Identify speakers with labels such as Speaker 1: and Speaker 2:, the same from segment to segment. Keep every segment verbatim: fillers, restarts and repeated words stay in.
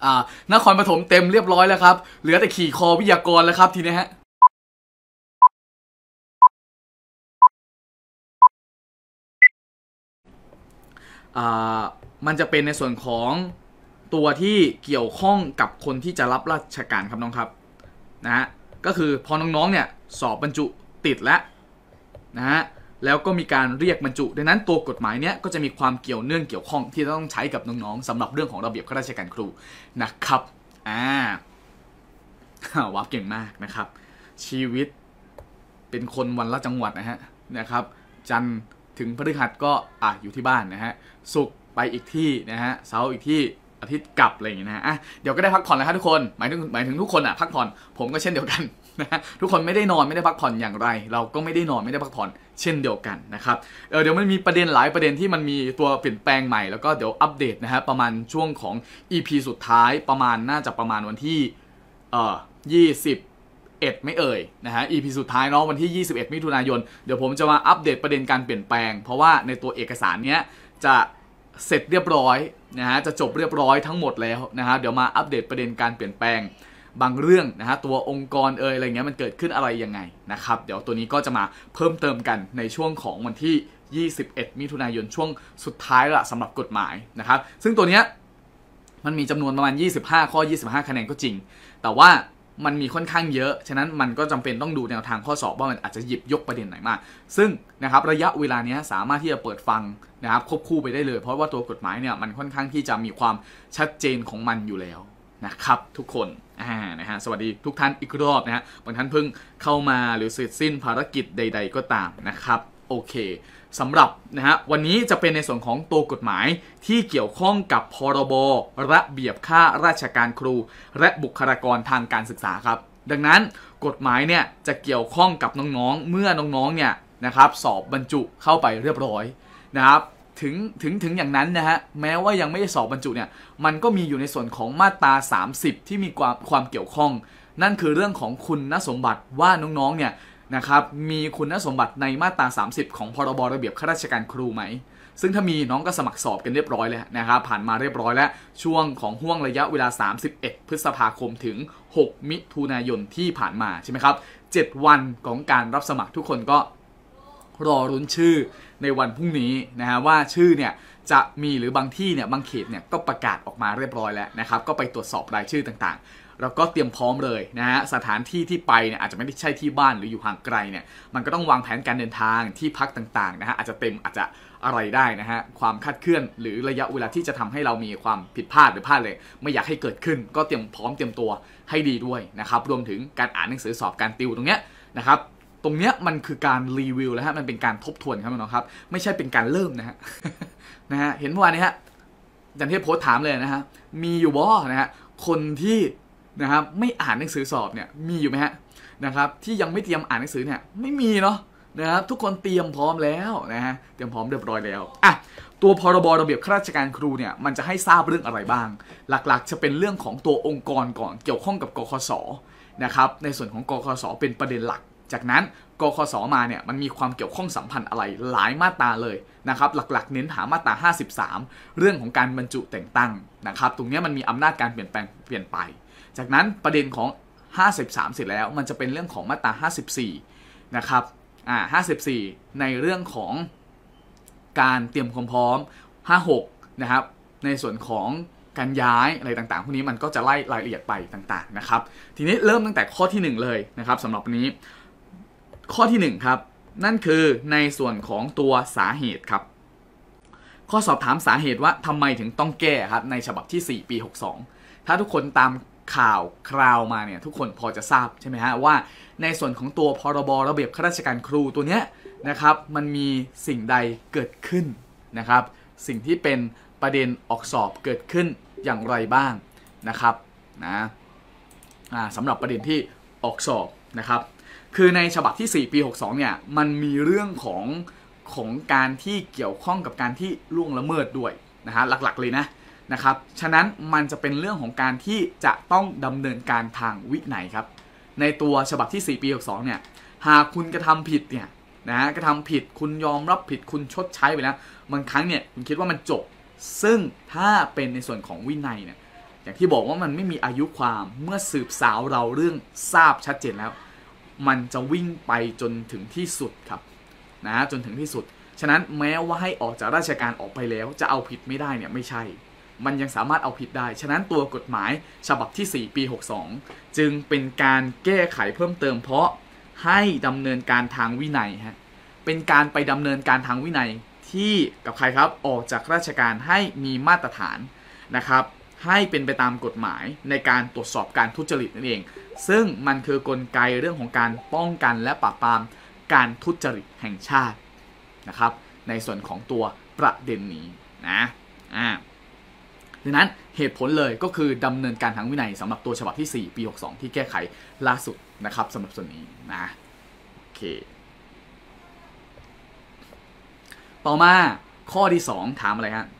Speaker 1: นครปฐมเต็มเรียบร้อยแล้วครับเหลือแต่ขี่คอวิทยากรแล้วครับทีนี้ฮะมันจะเป็นในส่วนของตัวที่เกี่ยวข้องกับคนที่จะรับราชการครับน้องครับนะฮะก็คือพอน้องๆเนี่ยสอบบรรจุติดแล้วนะฮะแล้วก็มีการเรียกบรรจุดังนั้นตัวกฎหมายเนี้ยก็จะมีความเกี่ยวเนื่องเกี่ยวข้องที่ต้องใช้กับน้องๆสำหรับเรื่องของระเบียบข้าราชการครูนะครับอ่าวับเก่งมากนะครับชีวิตเป็นคนวันละจังหวัดนะฮะนะครับจันทร์ถึงพฤหัสก็อ่ะอยู่ที่บ้านนะฮะศุกร์ไปอีกที่นะฮะเสาร์อีกที่อาทิตย์กลับอะไรอย่างเงี้ยนะอ่ะเดี๋ยวก็ได้พักผ่อนแล้วครับทุกคนหมายถึงหมายถึงทุกคนอ่ะพักผ่อนผมก็เช่นเดียวกันนะฮะทุกคนไม่ได้นอนไม่ได้พักผ่อนอย่างไรเราก็ไม่ได้นอนไม่ได้พักผ่อนเช่นเดียวกันนะครับเออเดี๋ยวมันมีประเด็นหลายประเด็นที่มันมีตัวเปลี่ยนแปลงใหม่แล้วก็เดี๋ยวอัปเดตนะฮะประมาณช่วงของ อี พี สุดท้ายประมาณน่าจะประมาณวันที่เอ่อยี่สิบเอ็ดไม่เอ่ยนะฮะ อี พี สุดท้ายเนาะวันที่ยี่สิบเอ็ดมิถุนายนเดี๋ยวผมจะมาอัปเดตประเด็นการเปลี่ยนแปลงเพราะว่าในตัวเอกสารเนี้ยจะเสร็จเรียบร้อยนะฮะจะจบเรียบร้อยทั้งหมดแล้วนะฮะเดี๋ยวมาอัปเดตประเด็นการเปลี่ยนแปลงบางเรื่องนะฮะตัวองค์กรเอ่ยอะไรเงี้ยมันเกิดขึ้นอะไรยังไงนะครับเดี๋ยวตัวนี้ก็จะมาเพิ่มเติมกันในช่วงของวันที่ยี่สิบเอ็ดมิถุนายนช่วงสุดท้ายละสำหรับกฎหมายนะครับซึ่งตัวเนี้ยมันมีจำนวนประมาณยี่สิบห้าข้อยี่สิบห้าคะแนนก็จริงแต่ว่ามันมีค่อนข้างเยอะฉะนั้นมันก็จำเป็นต้องดูแนวทางข้อสอบว่ามันอาจจะหยิบยกประเด็นไหนมาซึ่งนะครับระยะเวลานี้สามารถที่จะเปิดฟังนะครับควบคู่ไปได้เลยเพราะว่าตัวกฎหมายเนี่ยมันค่อนข้างที่จะมีความชัดเจนของมันอยู่แล้วนะครับทุกคนอ่านะฮะสวัสดีทุกท่านอีกรอบนะฮะบางท่านเพิ่งเข้ามาหรือเสร็จสิ้นภารกิจใดๆก็ตามนะครับโอเคสำหรับนะฮะวันนี้จะเป็นในส่วนของตัวกฎหมายที่เกี่ยวข้องกับพรบระเบียบข้าราชการครูและบุคลากรทางการศึกษาครับดังนั้นกฎหมายเนี่ยจะเกี่ยวข้องกับน้องๆเมื่อน้องๆเนี่ยนะครับสอบบรรจุเข้าไปเรียบร้อยนะครับถึงถึงถึงอย่างนั้นนะฮะแม้ว่ายังไม่ได้สอบบรรจุเนี่ยมันก็มีอยู่ในส่วนของมาตราสามสิบที่มีความความเกี่ยวข้องนั่นคือเรื่องของคุณสมบัติว่าน้องๆเนี่ยนะครับมีคุณสมบัติในมาตราสามสิบของพรบระเบียบข้าราชการครูไหมซึ่งถ้ามีน้องก็สมัครสอบกันเรียบร้อยแล้วนะครับผ่านมาเรียบร้อยแล้วช่วงของห่วงระยะเวลาสามสิบเอ็ดพฤษภาคมถึงหกมิถุนายนที่ผ่านมาใช่ไหมครับเจ็ดวันของการรับสมัครทุกคนก็รอรุ้นชื่อในวันพรุ่งนี้นะฮะว่าชื่อเนี่ยจะมีหรือบางที่เนี่ยบางเขตเนี่ยก็ประกาศออกมาเรียบร้อยแล้วนะครับก็ไปตรวจสอบรายชื่อต่างๆแล้วก็เตรียมพร้อมเลยนะฮะสถานที่ที่ไปเนี่ยอาจจะไม่ได้ใช่ที่บ้านหรืออยู่ห่างไกลเนี่ยมันก็ต้องวางแผนการเดินทางที่พักต่างๆนะฮะอาจจะเต็มอาจจะอะไรได้นะฮะความคาดเคลื่อนหรือระยะเวลาที่จะทำให้เรามีความผิดพลาดหรือพลาดเลยไม่อยากให้เกิดขึ้นก็เตรียมพร้อมเตรียมตัวให้ดีด้วยนะครับรวมถึงการอ่านหนังสือสอบการติวตรงเนี้ยนะครับตรงเนี้ยมันคือการรีวิวแล้วฮะมันเป็นการทบทวนครับน้องครับไม่ใช่เป็นการเริ่มนะฮะ นะฮะเห็นเมื่อวานนี้ฮะจันเทพโพสต์ถามเลยนะฮะมีอยู่บ่นะฮะคนที่นะครับไม่อ่านหนังสือสอบเนี่ยมีอยู่ไหมฮะนะครับที่ยังไม่เตรียมอ่านหนังสือเนี่ยไม่มีเนาะนะครับทุกคนเตรียมพร้อมแล้วนะฮะเตรียมพร้อมเรียบร้อยแล้วอ่ะตัวพรบระเบียบข้าราชการครูเนี่ยมันจะให้ทราบเรื่องอะไรบ้างหลักๆจะเป็นเรื่องของตัวองค์กรก่อนเกี่ยวข้องกับกคสนะครับในส่วนของกคสเป็นประเด็นหลักจากนั้นกคสมาเนี่ยมันมีความเกี่ยวข้องสัมพันธ์อะไรหลายมาตราเลยนะครับหลักๆเน้นหามาตราห้าสิบสามเรื่องของการบรรจุแต่งตั้งนะครับตรงนี้มันมีอำนาจการเปลี่ยนแปลงเปลี่ยนไปจากนั้นประเด็นของห้าสิบสามเสร็จแล้วมันจะเป็นเรื่องของมาตราห้าสิบสี่นะครับอ่าห้าสิบสี่ในเรื่องของการเตรียมความพร้อมห้าสิบหกนะครับในส่วนของการย้ายอะไรต่างๆพวกนี้มันก็จะไล่รายละเอียดไปต่างๆนะครับทีนี้เริ่มตั้งแต่ข้อที่หนึ่งเลยนะครับสำหรับวันนี้ข้อที่หนึ่งครับนั่นคือในส่วนของตัวสาเหตุครับข้อสอบถามสาเหตุว่าทำไมถึงต้องแก้ครับในฉบับที่สี่ปีหกสิบสองถ้าทุกคนตามข่าวคราวมาเนี่ยทุกคนพอจะทราบใช่ไหมฮะว่าในส่วนของตัวพรบระเบียบข้าราชการครูตัวเนี้ยนะครับมันมีสิ่งใดเกิดขึ้นนะครับสิ่งที่เป็นประเด็นออกสอบเกิดขึ้นอย่างไรบ้างนะครับนะสำหรับประเด็นที่ออกสอบนะครับคือในฉบับที่สี่ปีหกสิบสองเนี่ยมันมีเรื่องของของการที่เกี่ยวข้องกับการที่ล่วงละเมิดด้วยนะฮะหลักๆเลยนะนะครับฉะนั้นมันจะเป็นเรื่องของการที่จะต้องดำเนินการทางวินัยครับในตัวฉบับที่สี่ปีหกสิบสองเนี่ยหากคุณกระทำผิดเนี่ยนะกระทำผิดคุณยอมรับผิดคุณชดใช้ไปแล้วบางครั้งเนี่ยคุณคิดว่ามันจบซึ่งถ้าเป็นในส่วนของวินัยเนี่ยอย่างที่บอกว่ามันไม่มีอายุความเมื่อสืบสาวเราเรื่องทราบชัดเจนแล้วมันจะวิ่งไปจนถึงที่สุดครับนะจนถึงที่สุดฉะนั้นแม้ว่าให้ออกจากราชการออกไปแล้วจะเอาผิดไม่ได้เนี่ยไม่ใช่มันยังสามารถเอาผิดได้ฉะนั้นตัวกฎหมายฉบับที่สี่ปีหกสิบสองจึงเป็นการแก้ไขเพิ่มเติมเพราะให้ดำเนินการทางวินัยฮะเป็นการไปดำเนินการทางวินัยที่กับใครครับออกจากราชการให้มีมาตรฐานนะครับให้เป็นไปตามกฎหมายในการตรวจสอบการทุจริตนั่นเองซึ่งมันคือกลไกเรื่องของการป้องกันและปราบปรามการทุจริตแห่งชาตินะครับในส่วนของตัวประเด็นนี้นะอ่าดังนั้นเหตุผลเลยก็คือดำเนินการทางวินัยสำหรับตัวฉบับที่สี่ปีหกสิบสองที่แก้ไขล่าสุดนะครับสำหรับส่วนนี้นะโอเคต่อมาข้อที่สองถามอะไรฮะ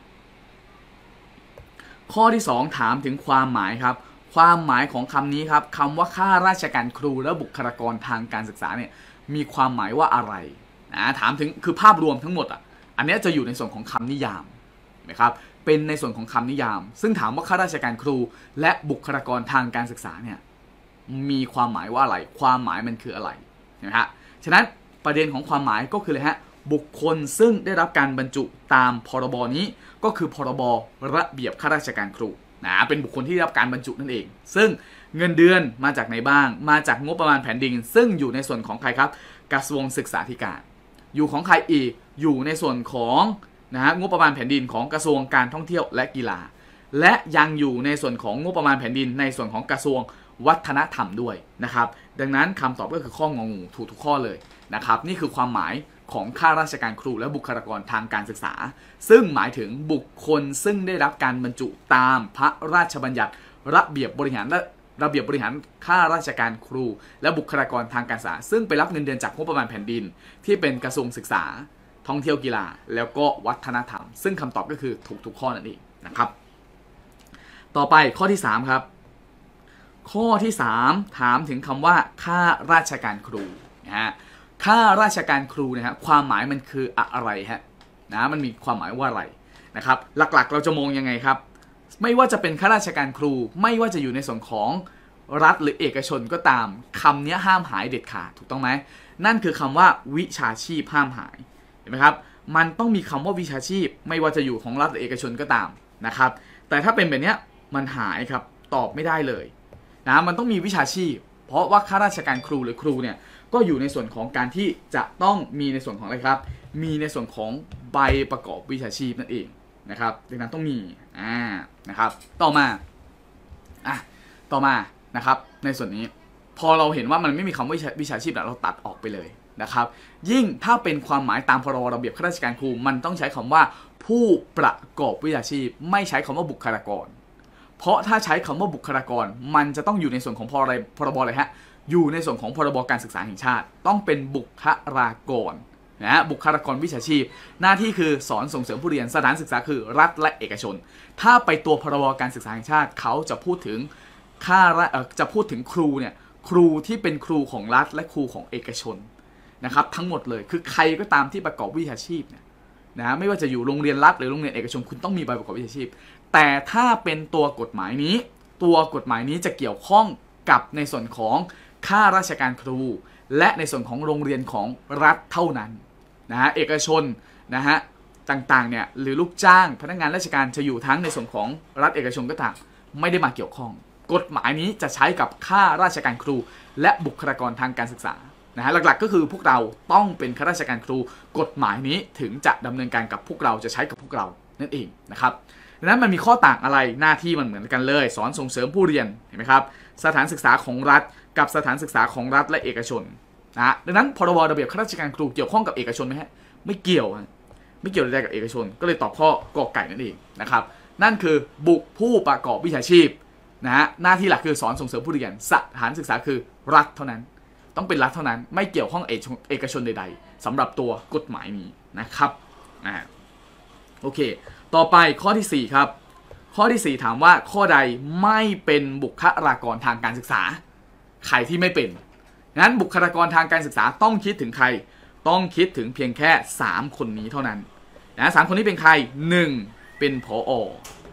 Speaker 1: ข้อที่สองถามถึงความหมายครับความหมายของคำนี้ครับคำว่าข้าราชการครูและบุคลากรทางการศึกษาเนี่ยมีความหมายว่าอะไรนะถามถึงคือภาพรวมทั้งหมดอ่ะอันนี้จะอยู่ในส่วนของคำนิยามนะครับเป็นในส่วนของคำนิยามซึ่งถามว่าข้าราชการครูและบุคลากรทางการศึกษาเนี่ยมีความหมายว่าอะไรความหมายมันคืออะไรนะฮะฉะนั้นประเด็นของความหมายก็คือเลยฮะบุคคลซึ่งได้รับการบรรจุตามพรบนี้ก็คือพรบระเบียบข้าราชการครูนะเป็นบุคคลที่ได้รับการบรรจุนั่นเองซึ่งเงินเดือนมาจากไหนบ้างมาจากงบประมาณแผ่นดินซึ่งอยู่ในส่วนของใครครับกระทรวงศึกษาธิการอยู่ของใครอีกอยู่ในส่วนของนะฮะงบประมาณแผ่นดินของกระทรวงการท่องเที่ยวและกีฬาและยังอยู่ในส่วนของงบประมาณแผ่นดินในส่วนของกระทรวงวัฒนธรรมด้วยนะครับดังนั้นคำตอบก็คือข้ององูถูกทุกข้อเลยนะครับนี่คือความหมายของข้าราชการครูและบุคลากรทางการศึกษาซึ่งหมายถึงบุคคลซึ่งได้รับการบรรจุตามพระราชบัญญัติระเบียบบริหารและระเบียบบริหารข้าราชการครูและบุคลากรทางการศึกษาซึ่งไปรับเงินเดือนจากงบประมาณแผ่นดินที่เป็นกระทรวงศึกษาท่องเที่ยวกีฬาแล้วก็วัฒนธรรมซึ่งคำตอบก็คือถูกทุกข้อนั่นเองนะครับต่อไปข้อที่สามครับข้อที่สามถามถึงคำว่าข้าราชการครูนะฮะข้าราชการครูนะฮะความหมายมันคืออะไรฮะนะมันมีความหมายว่าอะไรนะครับหลักๆเราจะมองยังไงครับไม่ว่าจะเป็นข้าราชการครูไม่ว่าจะอยู่ในส่วนของรัฐหรือเอกชนก็ตามคำนี้ห้ามหายเด็ดขาดถูกต้องไหมนั่นคือคำว่าวิชาชีพห้ามหายเห็นไหมครับมันต้องมีคำว่าวิชาชีพไม่ว่าจะอยู่ของรัฐหรือเอกชนก็ตามนะครับแต่ถ้าเป็นแบบนี้มันหายครับตอบไม่ได้เลยนะมันต้องมีวิชาชีพเพราะว่าข้าราชการครูหรือครูเนี่ยก็อยู่ในส่วนของการที่จะต้องมีในส่วนของอะไรครับมีในส่วนของใบประกอบวิชาชีพนั่นเองนะครับดังนั้นต้องมีอ่านะครับต่อมาอ่ะต่อมานะครับในส่วนนี้พอเราเห็นว่ามันไม่มีคำว่าวิชาชีพแล้วเราตัดออกไปเลยนะครับยิ่งถ้าเป็นความหมายตามพรบระเบียบข้าราชการครูมันต้องใช้คำว่าผู้ประกอบวิชาชีพไม่ใช้คำว่าบุคลากรเพราะถ้าใช้คำว่าบุคลากรมันจะต้องอยู่ในส่วนของพรบพรบอะไรฮะอยู่ในส่วนของพรบการศึกษาแห่งชาติต้องเป็นบุคลากรนะบุคลากรวิชาชีพหน้าที่คือสอนส่งเสริมผู้เรียนสถานศึกษาคือรัฐและเอกชนถ้าไปตัวพรบการศึกษาแห่งชาติเขาจะพูดถึงค่าจะพูดถึงครูเนี่ยครูที่เป็นครูของรัฐและครูของเอกชนนะครับทั้งหมดเลยคือใครก็ตามที่ประกอบวิชาชีพเนี่ยนะไม่ว่าจะอยู่โรงเรียนรัฐหรือโรงเรียนเอกชนคุณต้องมีใบประกอบวิชาชีพแต่ถ้าเป็นตัวกฎหมายนี้ตัวกฎหมายนี้จะเกี่ยวข้องกับในส่วนของข้าราชการครูและในส่วนของโรงเรียนของรัฐเท่านั้นนะฮะเอกชนนะฮะต่างๆเนี่ยหรือลูกจ้างพนักงานราชการจะอยู่ทั้งในส่วนของรัฐเอกชนก็ตามไม่ได้มาเกี่ยวข้องกฎหมายนี้จะใช้กับข้าราชการครูและบุคลากรทางการศึกษานะฮะหลักๆก็คือพวกเราต้องเป็นข้าราชการครูกฎหมายนี้ถึงจะดำเนินการกับพวกเราจะใช้กับพวกเรานั่นเองนะครับดังนั้นมันมีข้อต่างอะไรหน้าที่มันเหมือนกันเลยสอนส่งเสริมผู้เรียนเห็นไหมครับสถานศึกษาของรัฐกับสถานศึกษาของรัฐและเอกชนนะดังนั้นพรบระเบียบข้าราชการครูเกี่ยวข้องกับเอกชนไหมฮะไม่เกี่ยวไม่เกี่ยวอะไรกับเอกชนก็เลยตอบข้อกอไก่นั่นเองนะครับนั่นคือบุคผู้ประกอบวิชาชีพนะฮะหน้าที่หลักคือสอนส่งเสริมผู้เรียนสถานศึกษาคือรัฐเท่านั้นต้องเป็นรัฐเท่านั้นไม่เกี่ยวข้องเอกชนใดๆสำหรับตัวกฎหมายนี้นะครับอ่าโอเคต่อไปข้อที่สี่ครับข้อที่สี่ถามว่าข้อใดไม่เป็นบุคลากรทางการศึกษาใครที่ไม่เป็นงั้นบุคลากรทางการศึกษาต้องคิดถึงใครต้องคิดถึงเพียงแค่สามคนนี้เท่านั้นนะสามคนนี้เป็นใครหนึ่งเป็นผอ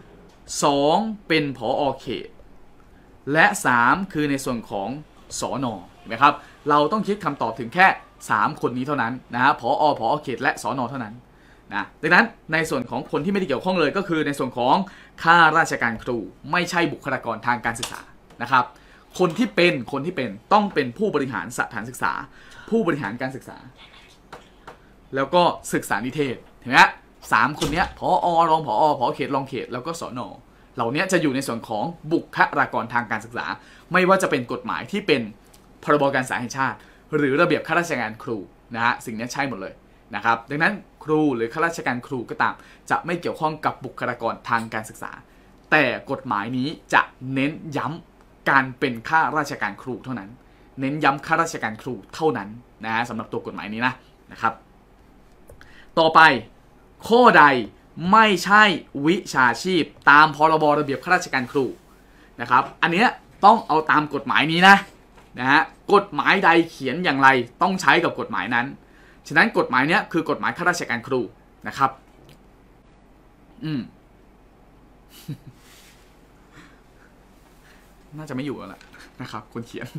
Speaker 1: สองเป็นผอ.เขตและสามคือในส่วนของสน.เห็นไหมครับเราต้องคิดคำตอบถึงแค่สามคนนี้เท่านั้นนะฮะผอ.ผอ.เขตและสน.เท่านั้นนะดังนั้นในส่วนของคนที่ไม่ได้เกี่ยวข้องเลยก็คือในส่วนของข้าราชการครูไม่ใช่บุคลากรทางการศึกษานะครับคนที่เป็นคนที่เป็นต้องเป็นผู้บริหารสถานศึกษาผู้บริหารการศึกษาแล้วก็ศึกษานิเทศเห็นไหมสามคนนี้ผอ.รองผอ.ผอ.เขตรองเขตแล้วก็สน.เหล่านี้จะอยู่ในส่วนของบุคลากรทางการศึกษาไม่ว่าจะเป็นกฎหมายที่เป็นพรบการศึกษาแห่งชาติหรือระเบียบข้าราชการครูนะฮะสิ่งนี้ใช่หมดเลยนะครับดังนั้นครูหรือข้าราชการครูก็ตามจะไม่เกี่ยวข้องกับบุคลากรทางการศึกษาแต่กฎหมายนี้จะเน้นย้ำการเป็นข้าราชการครูเท่านั้นเน้นย้ำข้าราชการครูเท่านั้นนะฮะสำหรับตัวกฎหมายนี้นะนะครับต่อไปข้อใดไม่ใช่วิชาชีพตามพรบระเบียบข้าราชการครูนะครับอันนี้ต้องเอาตามกฎหมายนี้นะนะฮะกฎหมายใดเขียนอย่างไรต้องใช้กับกฎหมายนั้นฉะนั้นกฎหมายนี้คือกฎหมายข้าราชการครูนะครับอืม น่าจะไม่อยู่แล้วล่ะนะครับคนเขียน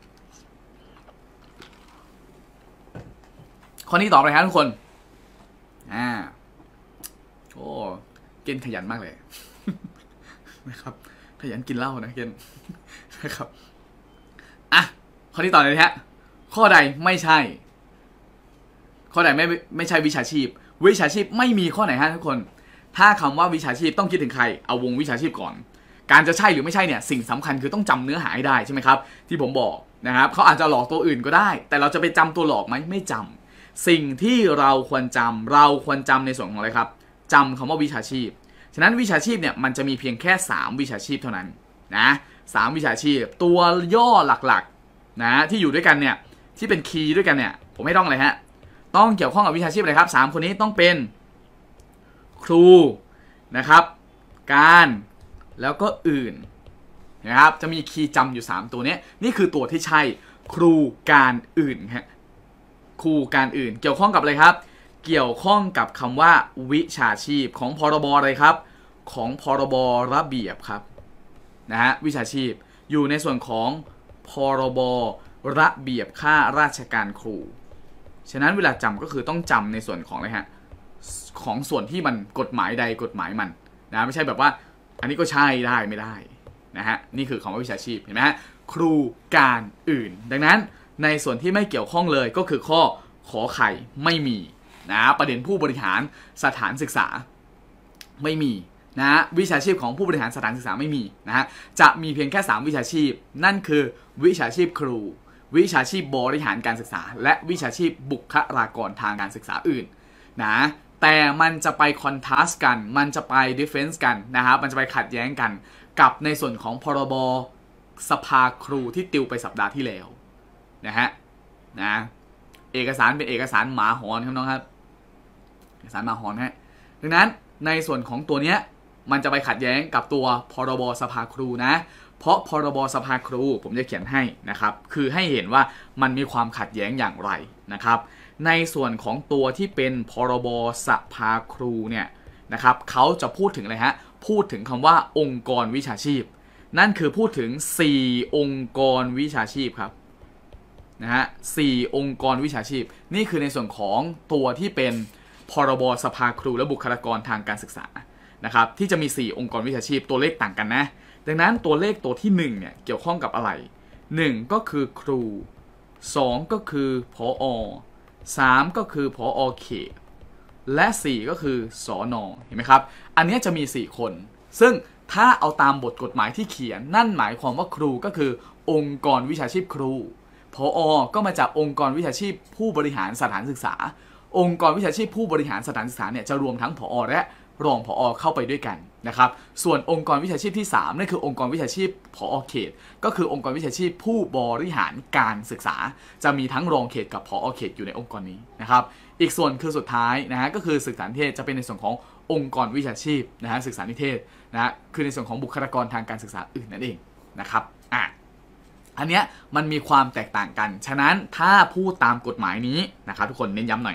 Speaker 1: ข้อนี้ตอบเลยครับทุกคนอ่าโอ้เกณฑ์ขยันมากเลยนะครับขยันกินเหล้านะเกณฑ์นะครับอ่ะข้อนี้ต่อเลยนะฮะข้อใดไม่ใช่ข้อใดไม่ไม่ใช่วิชาชีพวิชาชีพไม่มีข้อไหนฮะทุกคนถ้าคำว่าวิชาชีพต้องคิดถึงใครเอาวงวิชาชีพก่อนการจะใช่หรือไม่ใช่เนี่ยสิ่งสำคัญคือต้องจำเนื้อหาให้ได้ใช่ไหมครับที่ผมบอกนะครับเขาอาจจะหลอกตัวอื่นก็ได้แต่เราจะไปจำตัวหลอกไหมไม่จำสิ่งที่เราควรจำเราควรจำในส่วนของอะไรครับจำคำว่าวิชาชีพฉะนั้นวิชาชีพเนี่ยมันจะมีเพียงแค่สามวิชาชีพเท่านั้นนะสามวิชาชีพตัวย่อหลักๆนะที่อยู่ด้วยกันเนี่ยที่เป็นคีย์ด้วยกันเนี่ยผมไม่ต้องเลยฮะต้องเกี่ยวข้องกับวิชาชีพอะไรครับสามคนนี้ต้องเป็นครูนะครับการแล้วก็อื่นนะครับจะมีคีย์จำอยู่สามตัวนี้นี่คือตัวที่ใช่ครูการอื่นฮะครูการอื่นเกี่ยวข้องกับอะไรครับเกี่ยวข้องกับคำว่าวิชาชีพของพรบอะไรครับของพรบระเบียบครับนะฮะวิชาชีพอยู่ในส่วนของพรบระเบียบข้าราชการครูฉะนั้นเวลาจำก็คือต้องจำในส่วนของอะไรฮะของส่วนที่มันกฎหมายใดกฎหมายมันนะไม่ใช่แบบว่าอันนี้ก็ใช่ได้ไม่ได้นะฮะนี่คือคำว่าวิชาชีพเห็นไหมฮะครูการอื่นดังนั้นในส่วนที่ไม่เกี่ยวข้องเลยก็คือข้อขอไข่ไม่มีนะประเด็นผู้บริหารสถานศึกษาไม่มีนะวิชาชีพของผู้บริหารสถานศึกษาไม่มีนะฮะจะมีเพียงแค่สามวิชาชีพนั่นคือวิชาชีพครูวิชาชีพบริหารการศึกษาและวิชาชีพบุคลากรทางการศึกษาอื่นนะแต่มันจะไปคอนทราสต์กันมันจะไปดิเฟนซ์กันนะครับมันจะไปขัดแย้งกันกับในส่วนของพรบสภาครูที่ติวไปสัปดาห์ที่แล้วนะฮะนะเอกสารเป็นเอกสารหมาหอนครับน้องครับเอกสารหมาหอนฮะดังนั้นในส่วนของตัวเนี้ยมันจะไปขัดแย้งกับตัวพรบสภาครูนะเพราะพรบสภาครูผมจะเขียนให้นะครับคือให้เห็นว่ามันมีความขัดแย้งอย่างไรนะครับในส่วนของตัวที่เป็นพรบสภาครูเนี่ยนะครับเขาจะพูดถึงอะไรฮะพูดถึงคำว่าองค์กรวิชาชีพนั่นคือพูดถึงสี่องค์กรวิชาชีพครับนะฮะสี่องค์กรวิชาชีพนี่คือในส่วนของตัวที่เป็นพรบสภาครูและบุคลากรทางการศึกษานะครับที่จะมีสี่องค์กรวิชาชีพตัวเลขต่างกันนะดังนั้นตัวเลขตัวที่หนึ่งเนี่ยเกี่ยวข้องกับอะไรหนึ่งก็คือครูสองก็คือผอสามก็คือผอ.เขตและสี่ก็คือสน.เห็นไหมครับอันนี้จะมีสี่คนซึ่งถ้าเอาตามบทกฎหมายที่เขียนนั่นหมายความว่าครูก็คือองค์กรวิชาชีพครูผอ.ก็มาจากองค์กรวิชาชีพผู้บริหารสถานศึกษาองค์กรวิชาชีพผู้บริหารสถานศึกษาเนี่ยจะรวมทั้งผอ.และรองผอ.เข้าไปด้วยกันนะครับส่วนองค์กรวิชาชีพที่สามนั่นคือองค์กรวิชาชีพผอ.เขตก็คือองค์กรวิชาชีพผู้บริหารการศึกษาจะมีทั้งรองเขตกับผอ.เขตอยู่ในองค์กรนี้นะครับอีกส่วนคือสุดท้ายนะฮะก็คือศึกษานิเทศจะเป็นในส่วนขององค์กรวิชาชีพนะฮะศึกษานิเทศนะฮะคือในส่วนของบุคลากรทางการศึกษาอื่นนั่นเองนะครับอ่ะอันเนี้ยมันมีความแตกต่างกันฉะนั้นถ้าพูดตามกฎหมายนี้นะครับทุกคนเน้นย้ำหน่อย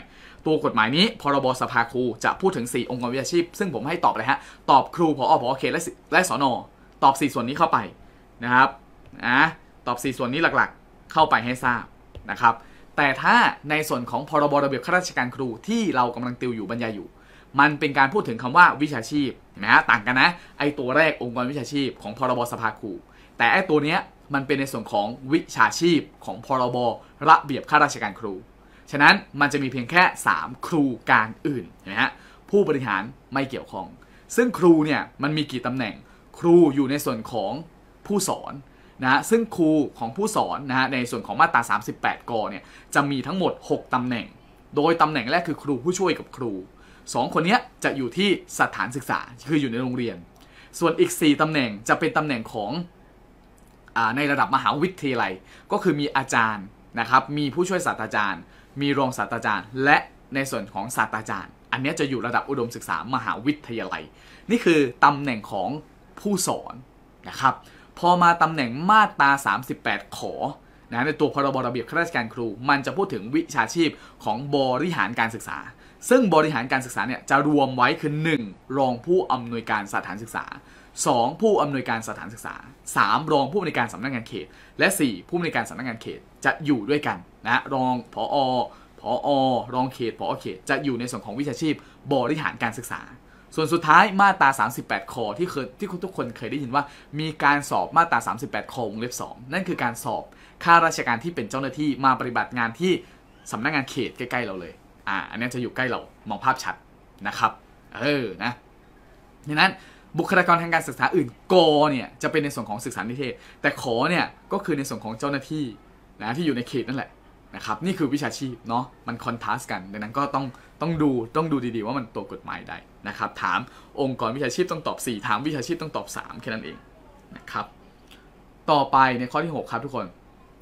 Speaker 1: ตัวกฎหมายนี้พรบสภาครูจะพูดถึงสี่องค์กรวิชาชีพซึ่งผมให้ตอบเลยฮะตอบครูผอผอเขตและและสนตอบสี่ส่วนนี้เข้าไปนะครับนะตอบสี่ส่วนนี้หลักๆเข้าไปให้ทราบนะครับแต่ถ้าในส่วนของพรบระเบียบข้าราชการครูที่เรากำลังติวอยู่บรรยายอยู่มันเป็นการพูดถึงคำว่าวิชาชีพนะฮะต่างกันนะไอตัวแรกองค์กรวิชาชีพของพรบสภาครูแต่ไอตัวเนี้ยมันเป็นในส่วนของวิชาชีพของพรบระเบียบข้าราชการครูฉะนั้นมันจะมีเพียงแค่สามครูการอื่นนะฮะผู้บริหารไม่เกี่ยวข้องซึ่งครูเนี่ยมันมีกี่ตำแหน่งครูอยู่ในส่วนของผู้สอนนะซึ่งครูของผู้สอนนะฮะในส่วนของมาตราสามสิบแปดกเนี่ยจะมีทั้งหมดหกตำแหน่งโดยตำแหน่งแรกคือครูผู้ช่วยกับครูสองคนนี้จะอยู่ที่สถานศึกษาคืออยู่ในโรงเรียนส่วนอีกสี่ตำแหน่งจะเป็นตำแหน่งของอ่าในระดับมหาวิทยาลัยก็คือมีอาจารย์นะครับมีผู้ช่วยศาสตราจารย์มีรองศาสตราจารย์และในส่วนของศาสตราจารย์อันนี้จะอยู่ระดับอุดมศึกษามหาวิทยาลัยนี่คือตำแหน่งของผู้สอนนะครับพอมาตำแหน่งมาตราสามสิบแปดขอนะในตัวพรบระเบียบข้าราชการครูมันจะพูดถึงวิชาชีพของบริหารการศึกษาซึ่งบริหารการศึกษาเนี่ยจะรวมไว้คือหนึ่งรองผู้อำนวยการสถานศึกษาสองผู้อำนวยการสถานศึกษาสามรองผู้อำนวยการสำนักงานเขตและสี่ผู้อำนวยการสำนักงานเขตจะอยู่ด้วยกันนะรองผอผอรองเขตผอเขตจะอยู่ในส่วนของวิชาชีพบริหารการศึกษาส่วนสุดท้ายมาตราสามสิบแปดคที่เคยที่ทุกคนเคยได้ยินว่ามีการสอบมาตราสามสิบแปดควงเล็บสองนั่นคือการสอบข้าราชการที่เป็นเจ้าหน้าที่มาปฏิบัติงานที่สำนักงานเขตใกล้ๆเราเลยอ่าอันนี้จะอยู่ใกล้เรามองภาพชัดนะครับเออนะดังนั้นบุคลากรทางการศึกษาอื่นกเนี่ยจะเป็นในส่วนของศึกษานิเทศแต่ขอเนี่ยก็คือในส่วนของเจ้าหน้าที่นะที่อยู่ในเขตนั่นแหละนะครับนี่คือวิชาชีพเนาะมันคอนทราสต์กันดังนั้นก็ต้องต้องดูต้องดูดีๆว่ามันตัวกฎหมายใดนะครับถามองค์กรวิชาชีพต้องตอบสี่ถามวิชาชีพต้องตอบสามแค่นั้นเองนะครับต่อไปในข้อที่หกครับทุกคน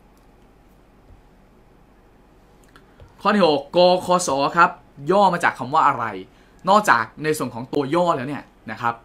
Speaker 1: ข้อที่หกกคสครับย่อมาจากคำว่าอะไรนอกจากในส่วนของตัวย่อแล้วเนี่ยนะครับ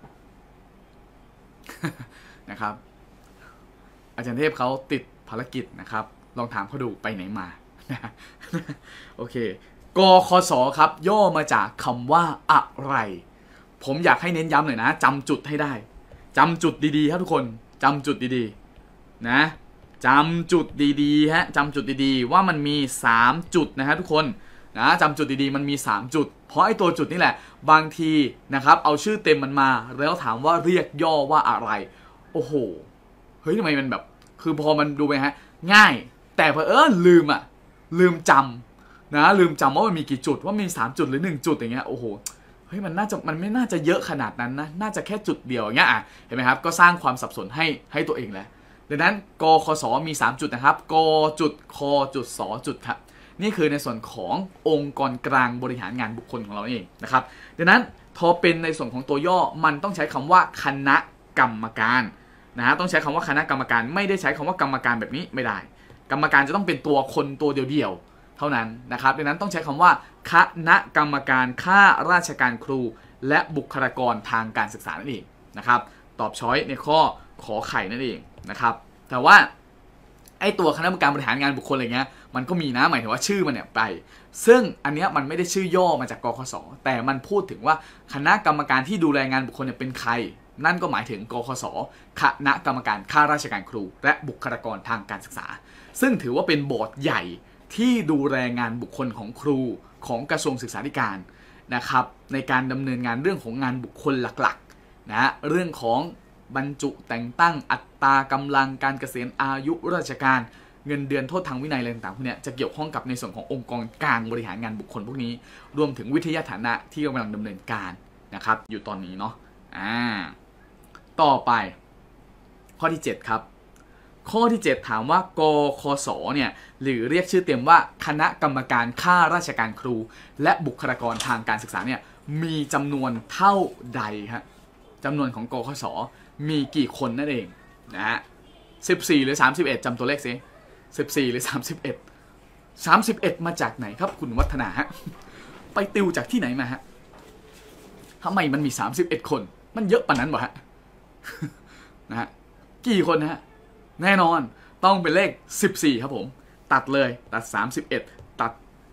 Speaker 1: นะครับอาจารย์เทพเขาติดภารกิจนะครับลองถามเขาดูไปไหนมาโอเคกคสครับย่อมาจากคำว่าอะไรผมอยากให้เน้นย้ำหน่อยนะจำจุดให้ได้จำจุดดีๆครับทุกคนจำจุดดีๆนะจำจุดดีๆฮะจำจุดดีๆว่ามันมีสามจุดนะฮะทุกคนนะจำจุดดีๆมันมีสามจุดเพราะไอ้ตัวจุดนี่แหละบางทีนะครับเอาชื่อเต็มมันมาแล้วถามว่าเรียกย่อว่าอะไรโอ้โหเฮ้ยทำไมมันแบบคือพอมันดูไปฮะง่ายแต่พอเออลืมอ่ะลืมจำนะลืมจำว่ามันมีกี่จุดว่ามีสามจุดหรือหนึ่งจุดอย่างเงี้ยโอ้โหเฮ้ยมันน่าจะมันไม่น่าจะเยอะขนาดนั้นนะน่าจะแค่จุดเดียวอย่างเงี้ยอ่ะเห็นไหมครับก็สร้างความสับสนให้ให้ตัวเองแหละดังนั้นกคสมีสามจุดนะครับกจุดคจุดสจุดครับนี่คือในส่วนขององค์กรกลางบริหารงานบุคคลของเราเองนะครับดังนั้นพอเป็นในส่วนของตัวย่อมันต้องใช้คำว่าคณะกรรมการนะฮะต้องใช้คำว่าคณะกรรมการไม่ได้ใช้คำว่ากรรมการแบบนี้ไม่ได้กรรมการจะต้องเป็นตัวคนตัวเดียวๆเท่านั้นนะครับดังนั้นต้องใช้คำว่าคณะกรรมการข้าราชการครูและบุคลากรทางการศึกษานั่นเองนะครับตอบช้อยในข้อขอไข่นั่นเองนะครับแต่ว่าไอ้ตัวคณะกรรมการบริหารงานบุคคลอะไรเงี้ยมันก็มีนะหมายถึงว่าชื่อมันเนี่ยไปซึ่งอันเนี้ยมันไม่ได้ชื่อย่อมาจากกคสแต่มันพูดถึงว่าคณะกรรมการที่ดูแลงานบุคคลเนี่ยเป็นใครนั่นก็หมายถึงกคสคณะกรรมการข้าราชการครูและบุคลากรทางการศึกษาซึ่งถือว่าเป็นบอร์ดใหญ่ที่ดูแลงานบุคคลของครูของกระทรวงศึกษาธิการนะครับในการดำเนินงานเรื่องของงานบุคคลหลักๆนะเรื่องของบรรจุแต่งตั้งอัตรากำลังการเกษียณอายุราชการเงินเดือนโทษทางวินัยอะไรต่างๆพวกนี้จะเกี่ยวข้องกับในส่วนขององค์กรกลางบริหารงานบุคคลพวกนี้รวมถึงวิทยาฐานะที่กำลังดำเนินการนะครับอยู่ตอนนี้เนาะอ่าต่อไปข้อที่เจ็ดครับข้อที่เจ็ดถามว่ากคสเนี่ยหรือเรียกชื่อเต็มว่าคณะกรรมการข้าราชการครูและบุคลากรทางการศึกษาเนี่ยมีจำนวนเท่าใดครับจำนวนของกคสมีกี่คนนั่นเองนะฮะสิบสี่หรือสามสิบเอ็ดจำตัวเลขสิสิบสี่หรือสามสิบเอ็ด สามสิบเอ็ดมาจากไหนครับคุณวัฒนาฮะไปติวจากที่ไหนมาฮะทำไมมันมีสามสิบเอ็ดคนมันเยอะปานนั้นบ่ฮะนะฮะกี่คนฮะแน่นอนต้องเป็นเลขสิบสี่ครับผมตัดเลยตัดสามสิบเอ็ดตัด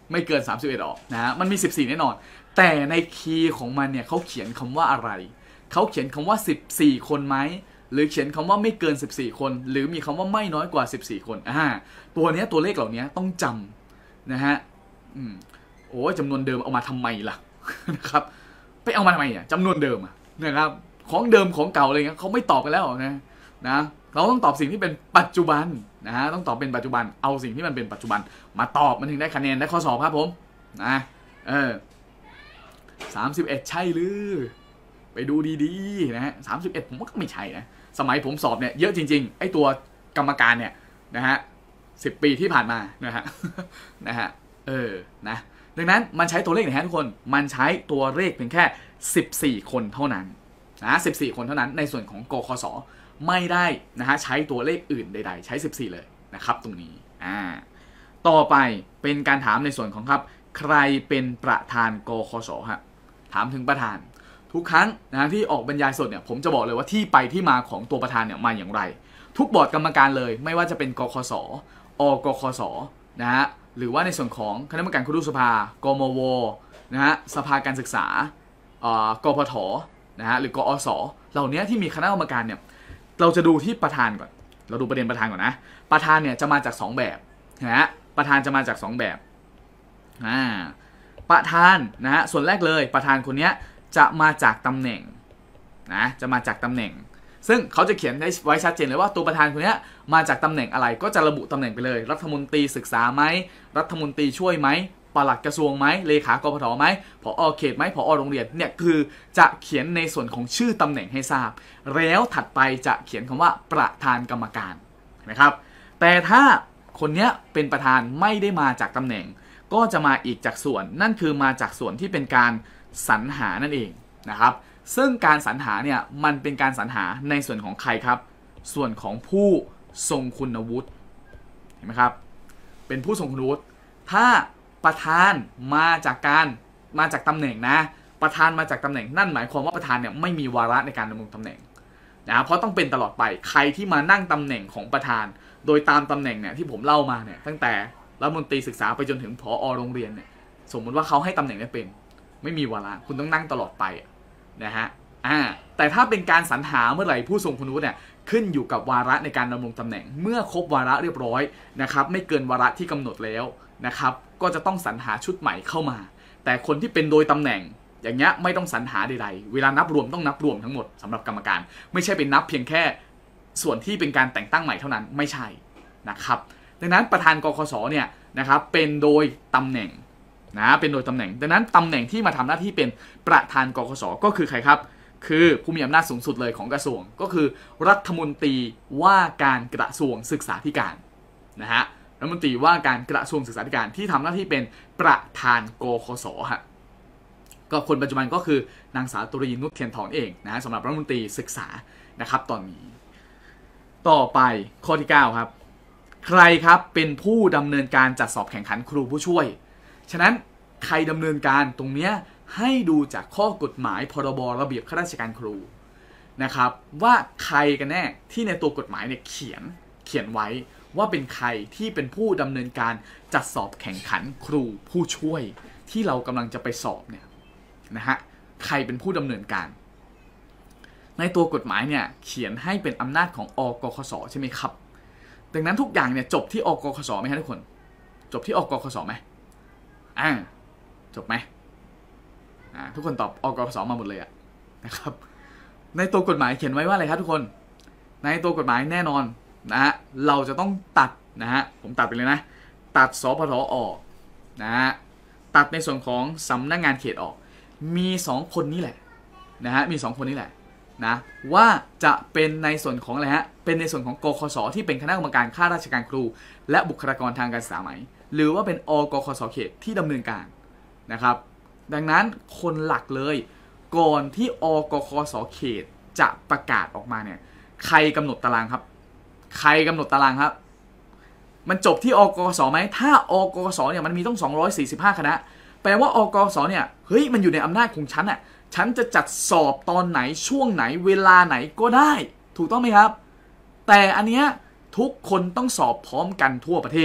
Speaker 1: ไม่เกินสามสิบเอ็ดออกนะฮะมันมีสิบสี่แน่นอนแต่ในคีย์ของมันเนี่ยเขาเขียนคำว่าอะไรเขาเขียนคำว่าสิบสี่คนไหมหรือเขียนคำว่าไม่เกินสิบสี่คนหรือมีคำว่าไม่น้อยกว่าสิบสี่คนอ่าตัวนี้ตัวเลขเหล่านี้ต้องจำนะฮะอืมโอ้ยจำนวนเดิมเอามาทำไมล่ะ นะครับไปเอามาทำไมอ่ะจำนวนเดิมอ่ะนะครับของเดิมของเก่าอะไรเงี้ยเขาไม่ตอบกันแล้วนะนะเราต้องตอบสิ่งที่เป็นปัจจุบันนะฮะต้องตอบเป็นปัจจุบันเอาสิ่งที่มันเป็นปัจจุบันมาตอบมันถึงได้คะแนนได้ข้อสอบครับผมนะเออสามสิบเอ็ดใช่หรือไปดูดีๆนะฮะสามสิบเอ็ดผมว่าก็ไม่ใช่นะสมัยผมสอบเนี่ยเยอะจริงๆไอ้ตัวกรรมการเนี่ยนะฮะสิบปีที่ผ่านมานะฮะนะฮะเออนะดังนั้นมันใช้ตัวเลขไหนฮะทุกคนมันใช้ตัวเลขเพียงแค่สิบสี่คนเท่านั้นนะสิบสี่คนเท่านั้นในส่วนของกคสไม่ได้นะฮะใช้ตัวเลขอื่นใดๆใช้สิบสี่เลยนะครับตรงนี้อ่าต่อไปเป็นการถามในส่วนของครับใครเป็นประธานกคสฮะถามถึงประธานทุกครั้งนะที่ออกบรรยายสดเนี่ยผมจะบอกเลยว่าที่ไปที่มาของตัวประธานเนี่ยมาอย่างไรทุกบอร์ดกรรมการเลยไม่ว่าจะเป็นกคสอกคสนะฮะหรือว่าในส่วนของคณะกรรมการครุสภากมวนะฮะสภาการศึกษากพทนะฮะหรือกอสเหล่านี้ที่มีคณะกรรมการเนี่ยเราจะดูที่ประธานก่อนเราดูประเด็นประธานก่อนนะประธานเนี่ยจะมาจากสองแบบนะฮะประธานจะมาจากสองแบบอ่าประธานนะฮะส่วนแรกเลยประธานคนนี้จะมาจากตำแหน่งนะจะมาจากตำแหน่งซึ่งเขาจะเขียนไว้ชัดเจนเลยว่าตัวประธานคนนี้มาจากตำแหน่งอะไรก็จะระบุตำแหน่งไปเลยรัฐมนตรีศึกษาไหมรัฐมนตรีช่วยไหมปลัดกระทรวงไหมเลขากพทไหมผอเขตไหมผอโรงเรียนเนี่ยคือจะเขียนในส่วนของชื่อตำแหน่งให้ทราบแล้วถัดไปจะเขียนคำว่าประธานกรรมการนะครับแต่ถ้าคนนี้เป็นประธานไม่ได้มาจากตำแหน่งก็จะมาอีกจากส่วนนั่นคือมาจากส่วนที่เป็นการสรรหานั่นเองนะครับซึ่งการสรรหาเนี่ยมันเป็นการสรรหาในส่วนของใครครับส่วนของผู้ทรงคุณวุฒิเห็นไหมครับเป็นผู้ทรงคุณวุฒิถ้าประธานมาจากการมาจากตำแหน่งนะประธานมาจากตำแหน่งนั่นหมายความว่าประธานเนี่ยไม่มีวาระในการดำรงตำแหน่งนะเพราะต้องเป็นตลอดไปใครที่มานั่งตำแหน่งของประธานโดยตามตำแหน่งเนี่ยที่ผมเล่ามาเนี่ยตั้งแต่รัฐมนตรีศึกษาไปจนถึงผอโรงเรียนเนี่ยสมมติว่าเขาให้ตำแหน่งนี้เป็นไม่มีวาระคุณต้องนั่งตลอดไปนะฮะอ่าแต่ถ้าเป็นการสรรหาเมื่อไหร่ผู้ทรงคุณวุฒิเนี่ยขึ้นอยู่กับวาระในการดำรงตำแหน่งเมื่อครบวาระเรียบร้อยนะครับไม่เกินวาระที่กำหนดแล้วนะครับก็จะต้องสรรหาชุดใหม่เข้ามาแต่คนที่เป็นโดยตำแหน่งอย่างเงี้ยไม่ต้องสรรหาใดๆเวลานับรวมต้องนับรวมทั้งหมดสำหรับกรรมการไม่ใช่เป็นนับเพียงแค่ส่วนที่เป็นการแต่งตั้งใหม่เท่านั้นไม่ใช่นะครับดังนั้นประธานกคสเนี่ยนะครับเป็นโดยตำแหน่งนะเป็นโดยตำแหน่งดังนั้นตำแหน่งที่มาทำหน้าที่เป็นประธานกคสก็คือใครครับคือผู้มีอำนาจสูงสุดเลยของกระทรวงก็คือรัฐมนตรีว่าการกระทรวงศึกษาธิการนะฮะรัฐมนตรีว่าการกระทรวงศึกษาธิการที่ทำหน้าที่เป็นประธานกคสฮะก็คนปัจจุบันก็คือนางสาวตุรีนุชเทียนทองเองนะสำหรับรัฐมนตรีศึกษานะครับตอนนี้ต่อไปข้อที่เก้าครับใครครับเป็นผู้ดำเนินการจัดสอบแข่งขันครูผู้ช่วยฉะนั้นใครดำเนินการตรงนี้ให้ดูจากข้อกฎหมายพรบระเบียบข้าราชการครูนะครับว่าใครกันแน่ที่ในตัวกฎหมายเนี่ยเขียนเขียนไว้ว่าเป็นใครที่เป็นผู้ดำเนินการจัดสอบแข่งขันครูผู้ช่วยที่เรากำลังจะไปสอบเนี่ยนะฮะใครเป็นผู้ดำเนินการในตัวกฎหมายเนี่ยเขียนให้เป็นอำนาจของอกคสใช่ไหมครับดังนั้นทุกอย่างเนี่ยจบที่อกคสไหมฮะทุกคนจบที่อกคสไหมอ่าจบไหมอ่าทุกคนตอบอกคสมาหมดเลยอะนะครับในตัวกฎหมายเขียนไว้ว่าอะไรครับทุกคนในตัวกฎหมายแน่นอนนะฮะเราจะต้องตัดนะฮะผมตัดไปเลยนะตัดสพทออกนะฮะตัดในส่วนของสำนักงานเขตออกมีสองคนนี้แหละนะฮะมีสองคนนี้แหละนะว่าจะเป็นในส่วนของอะไรฮะเป็นในส่วนของกคสที่เป็นคณะกรรมการข้าราชการครูและบุคลากรทางการศึกษาไหมหรือว่าเป็นอกคสเขตที่ดำเนินการนะครับดังนั้นคนหลักเลยก่อนที่อกคสเขตจะประกาศออกมาเนี่ยใครกำหนดตารางครับใครกำหนดตารางครับมันจบที่อกคสไหมถ้าอกคสเนี่ยมันมีต้องสองร้อยสี่สิบห้าคณะแปลว่าอกคสเนี่ยเฮ้ยมันอยู่ในอำนาจของฉันอ่ะฉันจะจัดสอบตอนไหนช่วงไหนเวลาไหนก็ได้ถูกต้องไหมครับแต่อันเนี้ยทุกคนต้องสอบพร้อมกันทั่วประเทศ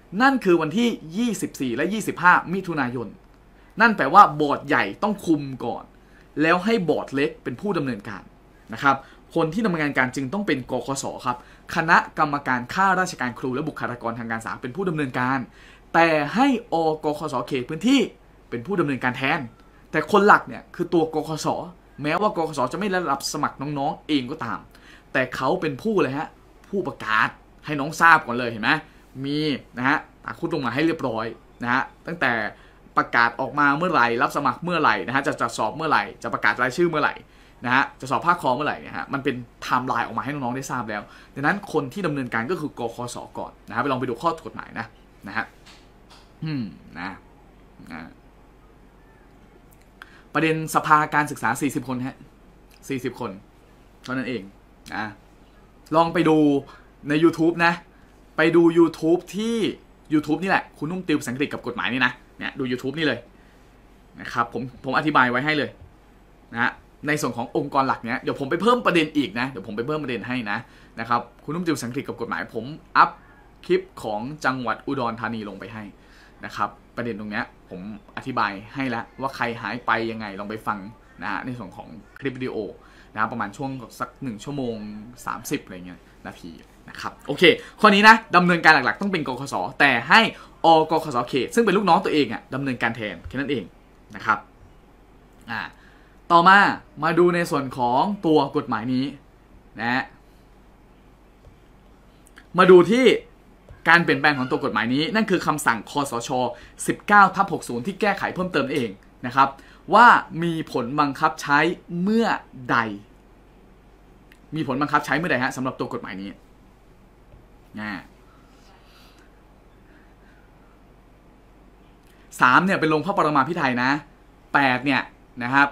Speaker 1: นั่นคือวันที่ยี่สิบสี่และยี่สิบห้ามิถุนายนนั่นแปลว่าบอร์ดใหญ่ต้องคุมก่อนแล้วให้บอร์ดเล็กเป็นผู้ดำเนินการนะครับคนที่ดำเนินการจึงต้องเป็นกคสครับคณะกรรมการข้าราชการครูและบุคลากรทางการศึกษาเป็นผู้ดำเนินการแต่ให้อกคสเขตพื้นที่เป็นผู้ดำเนินการแทนแต่คนหลักเนี่ยคือตัวกคสแม้ว่ากคสจะไม่ได้รับสมัครน้องๆเองก็ตามแต่เขาเป็นผู้เลยฮะผู้ประกาศให้น้องทราบก่อนเลยเห็นไหมมีนะฮะคุณลงมาให้เรียบร้อยนะฮะตั้งแต่ประกาศออกมาเมื่อไหร่รับสมัครเมื่อไหร่นะฮะจะจะสอบเมื่อไหร่จะประกาศรายชื่อเมื่อไหร่นะฮะจะสอบภาคคอเมื่อไหร่เนี่ยฮะมันเป็นไทม์ไลน์ออกมาให้น้องๆได้ทราบแล้วดังนั้นคนที่ดำเนินการก็คือกคสก่อนนะฮะไปลองไปดูข้อกฎหมายนะนะฮะอืมนะนะประเด็นสภาการศึกษาสี่สิบคนฮะสี่สิบคนเท่านั้นเองนะลองไปดูใน YouTube นะไปดู YouTube ที่ YouTube นี่แหละคุณนุ่มติวภาษาอังกฤษกับกฎหมายนี่นะเนี่ยดู YouTube นี่เลยนะครับผมผมอธิบายไว้ให้เลยนะในส่วนขององค์กรหลักเนี้ยเดี๋ยวผมไปเพิ่มประเด็นอีกนะเดี๋ยวผมไปเพิ่มประเด็นให้นะนะครับคุณนุ่มติวภาษาอังกฤษกับกฎหมายผมอัพคลิปของจังหวัดอุดรธานีลงไปให้นะครับประเด็นตรงเนี้ยผมอธิบายให้แล้วว่าใครหายไปยังไงลองไปฟังนะในส่วนของคลิปวิดีโอนะประมาณช่วงสักหนึ่งชั่วโมงสามสิบอะไรเงี้ยนาทีนะครับโอเคข้อนี้นะดำเนินการหลักๆต้องเป็นกคสแต่ให้อกคสเขตซึ่งเป็นลูกน้องตัวเองอ่ะดำเนินการแทนแค่นั้นเองนะครับอ่าต่อมามาดูในส่วนของตัวกฎหมายนี้นะมาดูที่การเปลี่ยนแปลงของตัวกฎหมายนี้นั่นคือคำสั่งคสช สิบเก้าทับหกสิบ ที่แก้ไขเพิ่มเติมเองนะครับว่ามีผลบังคับใช้เมื่อใดมีผลบังคับใช้เมื่อใดฮะสำหรับตัวกฎหมายนี้นะสามเนี่ยเป็นลงพระปรมาภิไธยนะแปดเนี่ยนะครับ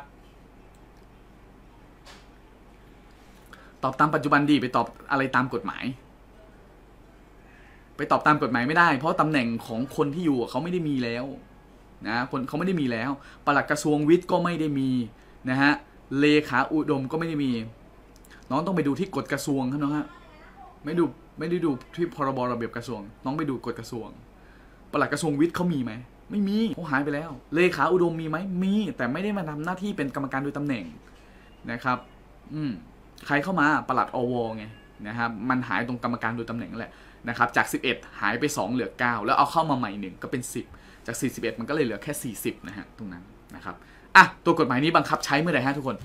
Speaker 1: ตอบตามปัจจุบันดีไปตอบอะไรตามกฎหมายไปตอบตามกฎหมายไม่ได้เพราะตำแหน่งของคนที่อยู่เขาไม่ได้มีแล้วนะคนเขาไม่ได้มีแล้วปลัดกระทรวงวิทย์ก็ไม่ได้มีนะฮะเลขาอุดมก็ไม่ได้มีน้องต้องไปดูที่กฎกระทรวงครับน้องฮะไม่ดูไม่ได้ดูที่พรบระเบียบกระทรวงน้องไปดูกฎกระทรวงปลัดกระทรวงวิทย์เขามีไหมไม่มีเขาหายไปแล้วเลขาอุดมมีไหมมีแต่ไม่ได้มาทำหน้าที่เป็นกรรมการโดยตำแหน่งนะครับอืมใครเข้ามาปลัดอวไงนะครับมันหายตรงกรรมการโดยตำแหน่งนั่นแหละนะครับจากสิบเอ็ดหายไปสองเหลือเก้าแล้วเอาเข้ามาใหม่หนึ่งก็เป็นสิบจากสี่สิบเอ็ดมันก็เลยเหลือแค่สี่สิบนะฮะตรงนั้นนะครับอ่ะตัวกฎหมายนี้บังคับใช้เมื่อไหร่ฮะทุกคน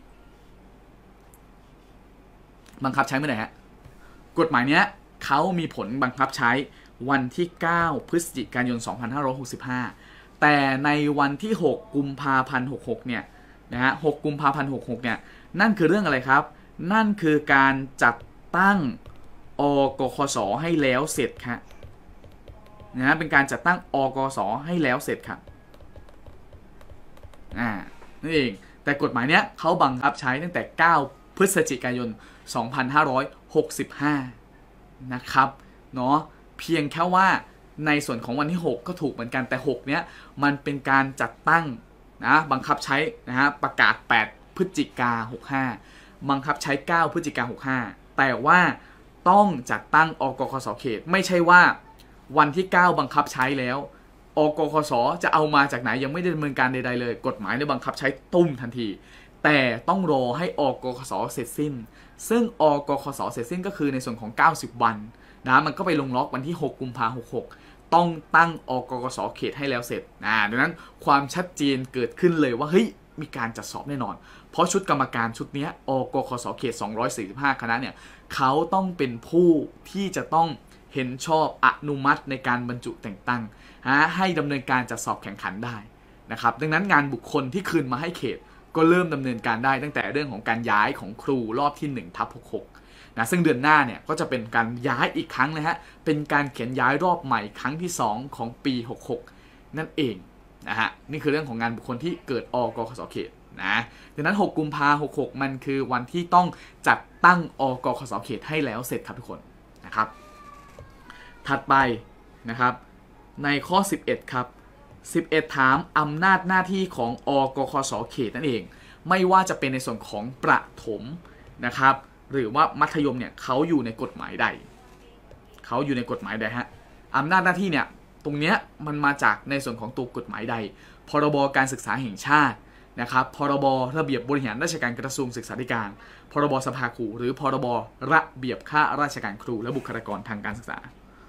Speaker 1: บังคับใช้เมื่อไหร่ฮะกฎหมายเนี้ยเขามีผลบังคับใช้วันที่เก้าพฤศจิกายนสองพันห้าร้อยหกสิบห้าแต่ในวันที่หกกุมภาพันธ์หกสิบหกเนี่ยนะฮะหกกุมภาพันธ์หกสิบหกเนี่ยนั่นคือเรื่องอะไรครับนั่นคือการจัดตั้งอกคสให้แล้วเสร็จครับนะฮะเป็นการจัดตั้งอกสให้แล้วเสร็จครับอ่านั่นเองแต่กฎหมายเนี้ยเขาบังคับใช้ตั้งแต่เก้าพฤศจิกายนสองพันห้าร้อยหกสิบห้านะครับเนาะเพียงแค่ว่าในส่วนของวันที่หกก็ถูกเหมือนกันแต่หกเนี้ยมันเป็นการจัดตั้งนะบังคับใช้นะฮะประกาศแปดพฤศจิกาหกสิบห้าบังคับใช้เก้าพฤศจิกาหกสิบห้าแต่ว่าต้องจัดตั้งอกคสเขตไม่ใช่ว่าวันที่เก้าบังคับใช้แล้วอกคสจะเอามาจากไหนยังไม่ได้ดำเนินการใดๆเลยกฎหมายได้บังคับใช้ตุ้มทันทีแต่ต้องรอให้อกคสเสร็จสิ้นซึ่งอกคสเสร็จสิ้นก็คือในส่วนของเก้าสิบวันนะมันก็ไปลงล็อกวันที่หกกุมภาพันธ์หกสิบหกต้องตั้งอกคสเขตให้แล้วเสร็จนะดังนั้นความชัดเจนเกิดขึ้นเลยว่าเฮ้ยมีการจัดสอบแน่นอนเพราะชุดกรรมการชุดนี้อกคสเขตสองร้อยสี่สิบห้าคณะเนี่ยเขาต้องเป็นผู้ที่จะต้องเห็นชอบอนุมัติในการบรรจุแต่งตั้งให้ดำเนินการจัดสอบแข่งขันได้นะครับดังนั้นงานบุคคลที่คืนมาให้เขตก็เริ่มดำเนินการได้ตั้งแต่เรื่องของการย้ายของครูรอบที่หนึ่งทับหกสิบหกนะซึ่งเดือนหน้าเนี่ยก็จะเป็นการย้ายอีกครั้งนะฮะเป็นการเขียนย้ายรอบใหม่ครั้งที่สองของปีหกสิบหกนั่นเองนะฮะนี่คือเรื่องของงานบุคคลที่เกิดอกคสเขตนะดังนั้นหกกุมภาพันธ์หกสิบหกมันคือวันที่ต้องจัดตั้งอกคสเขตให้แล้วเสร็จครับทุกคนนะครับถัดไปนะครับในข้อสิบเอ็ดครับสิบเอ็ดถามอำนาจหน้าที่ของอกคสเขตนั่นเองไม่ว่าจะเป็นในส่วนของประถมนะครับหรือว่ามัธยมเนี่ยเขาอยู่ในกฎหมายใดเขาอยู่ในกฎหมายใดฮะอำนาจหน้าที่เนี่ยตรงเนี้ยมันมาจากในส่วนของตัวกฎหมายใดพรบการศึกษาแห่งชาตินะครับพรบระเบียบบริหารราชการกระทรวงศึกษาธิการพรบสภาครูหรือพรบระเบียบข้าราชการครูและบุคลากรทางการศึกษา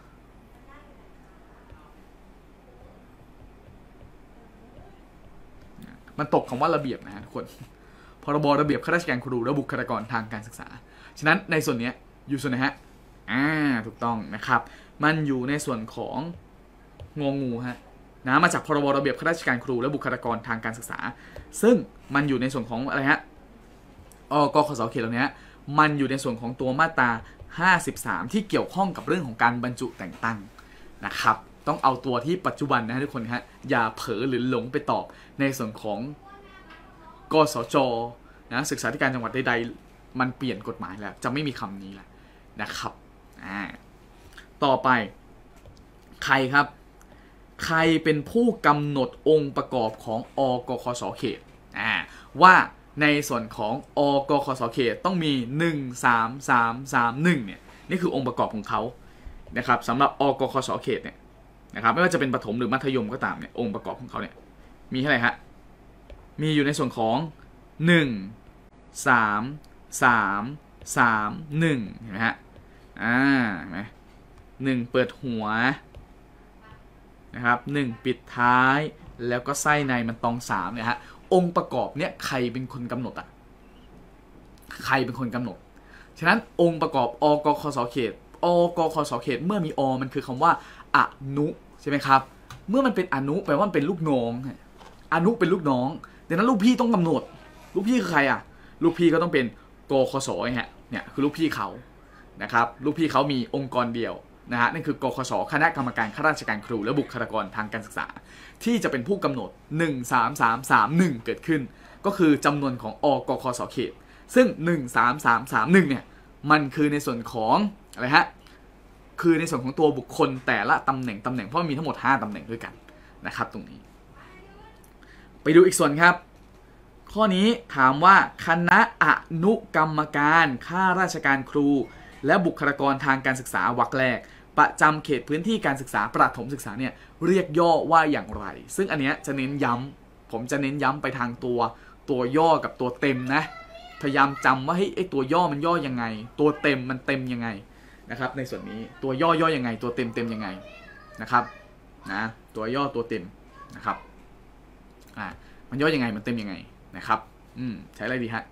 Speaker 1: มันตกคำว่าระเบียบนะฮะทุกคนพรบระเบียบข้าราชการครูและบุคลากรทางการศึกษาฉะนั้นในส่วนนี้อยู่ส่วนไหนฮะอ่าถูกต้องนะครับมันอยู่ในส่วนของงองูฮะนะมาจากพรบระเบียบข้าราชการครูและบุคลากรทางการศึกษาซึ่งมันอยู่ในส่วนของอะไรฮะอกขสเขตเหล่านี้มันอยู่ในส่วนของตัวมาตราห้าสิบสามที่เกี่ยวข้องกับเรื่องของการบรรจุแต่งตั้งนะครับต้องเอาตัวที่ปัจจุบันนะทุกคนฮะอย่าเผลอหรือหลงไปตอบในส่วนของกสจนะศึกษาธิการจังหวัดใดๆมันเปลี่ยนกฎหมายแล้วจะไม่มีคำนี้แล้วนะครับอ่าต่อไปใครครับใครเป็นผู้กำหนดองค์ประกอบของอกขสเขตอ่าว่าในส่วนของอกขสเขตต้องมีหนึ่ง สาม สาม สาม หนึ่งเนี่ยนี่คือองค์ประกอบของเขานะครับสำหรับอกขสเขตเนี่ยนะครับไม่ว่าจะเป็นประถมหรือมัธยมก็ตามเนี่ยองค์ประกอบของเขาเนี่ยมีเท่าไหร่ฮะมีอยู่ในส่วนของหนึ่ง สาม สาม สาม หนึ่งเห็นไหมฮะอ่าเห็นไหมหนึ่งเปิดหัวนะครับหนึ่งปิดท้ายแล้วก็ไส้ในมันตองสามเนี่ยฮะองค์ประกอบเนี่ยใครเป็นคนกำหนดอ่ะใครเป็นคนกำหนดฉะนั้นองค์ประกอบอกขสเขตอกขสเขตเมื่อมีอมันคือคำว่าอนุใช่ไหมครับเมื่อมันเป็นอนุแปลว่ามันเป็นลูกน้องอนุเป็นลูกน้องดังนั้นลูกพี่ต้องกำหนดลูกพี่คือใครอ่ะลูกพี่ก็ต้องเป็นกขสฮะเนี่ยคือลูกพี่เขานะครับลูกพี่เขามีองค์กรเดียวนะฮะนั่นคือกขสคณะกรรมการข้าราชการครูและบุคลากรทางการศึกษาที่จะเป็นผู้กำหนดหนึ่ง สาม สาม สาม หนึ่งเกิดขึ้นก็คือจำนวนของอกขสเขตซึ่งหนึ่ง สาม สาม สาม หนึ่งเนี่ยมันคือในส่วนของอะไรฮะคือในส่วนของตัวบุคคลแต่ละตำแหน่งตำแหน่งเพราะมีทั้งหมดห้าตำแหน่งด้วยกันนะครับตรงนี้ไปดูอีกส่วนครับข้อนี้ถามว่าคณะอนุกรรมการข้าราชการครูและบุคลากรทางการศึกษาวรรคแรกประจำเขตพื้นที่การศึกษาประถมศึกษาเนี่ยเรียกย่อว่าอย่างไรซึ่งอันเนี้ยจะเน้นย้ำผมจะเน้นย้ำไปทางตัวตัวย่อกับตัวเต็มนะพยายามจำว่าเฮ้ยไอตัวย่อมันย่อยังไงตัวเต็มมันเต็มยังไงนะครับในส่วนนี้ตัวย่อย่อยังไงตัวเต็มเต็มยังไงนะครับนะตัวย่อตัวเต็มนะครับอ่ามันย่อยังไงมันเต็มยังไงนะครับอืมใช้อะไรดีฮะ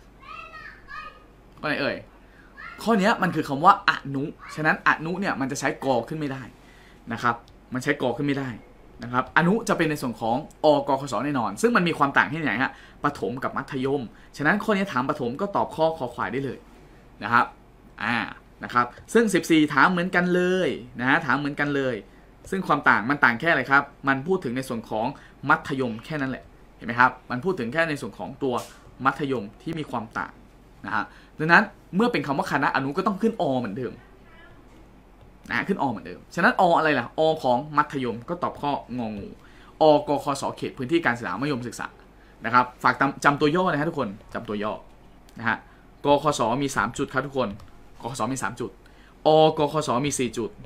Speaker 1: ก็ไหนเอ่ยข้อนี้มันคือคำว่าอนุฉะนั้นอนุเนี่ยมันจะใช้กอขึ้นไม่ได้นะครับมันใช้กอขึ้นไม่ได้นะครับอนุจะเป็นในส่วนของอกขสแน่นอนซึ่งมันมีความต่างที่ไหนฮะประถมกับมัธยมฉะนั้นข้อนี้ถามประถมก็ตอบข้อคอควายได้เลยนะครับอ่านะครับซึ่งสิบสี่ถามเหมือนกันเลยนะฮะถามเหมือนกันเลยซึ่งความต่างมันต่างแค่อะไรครับมันพูดถึงในส่วนของมัธยมแค่นั้นแหละเห็นไหมครับมันพูดถึงแค่ในส่วนของตัวมัธยมที่มีความต่างนะฮะดังนั้นเมื่อเป็นคำว่าคณะอนุก็ต้องขึ้นอเหมือนเดิมนะขึ้นอเหมือนเดิมฉะนั้นออะไรล่ะอของมัธยมก็ตอบข้ององูอกขสเขตพื้นที่การศึกษามัธยมศึกษานะครับฝากจำตัวย่อนะฮะทุกคนจำตัวย่อนะฮะกขสมีสามจุดครับทุกคนกขสมีสามจุดอกขสมีสี่จุด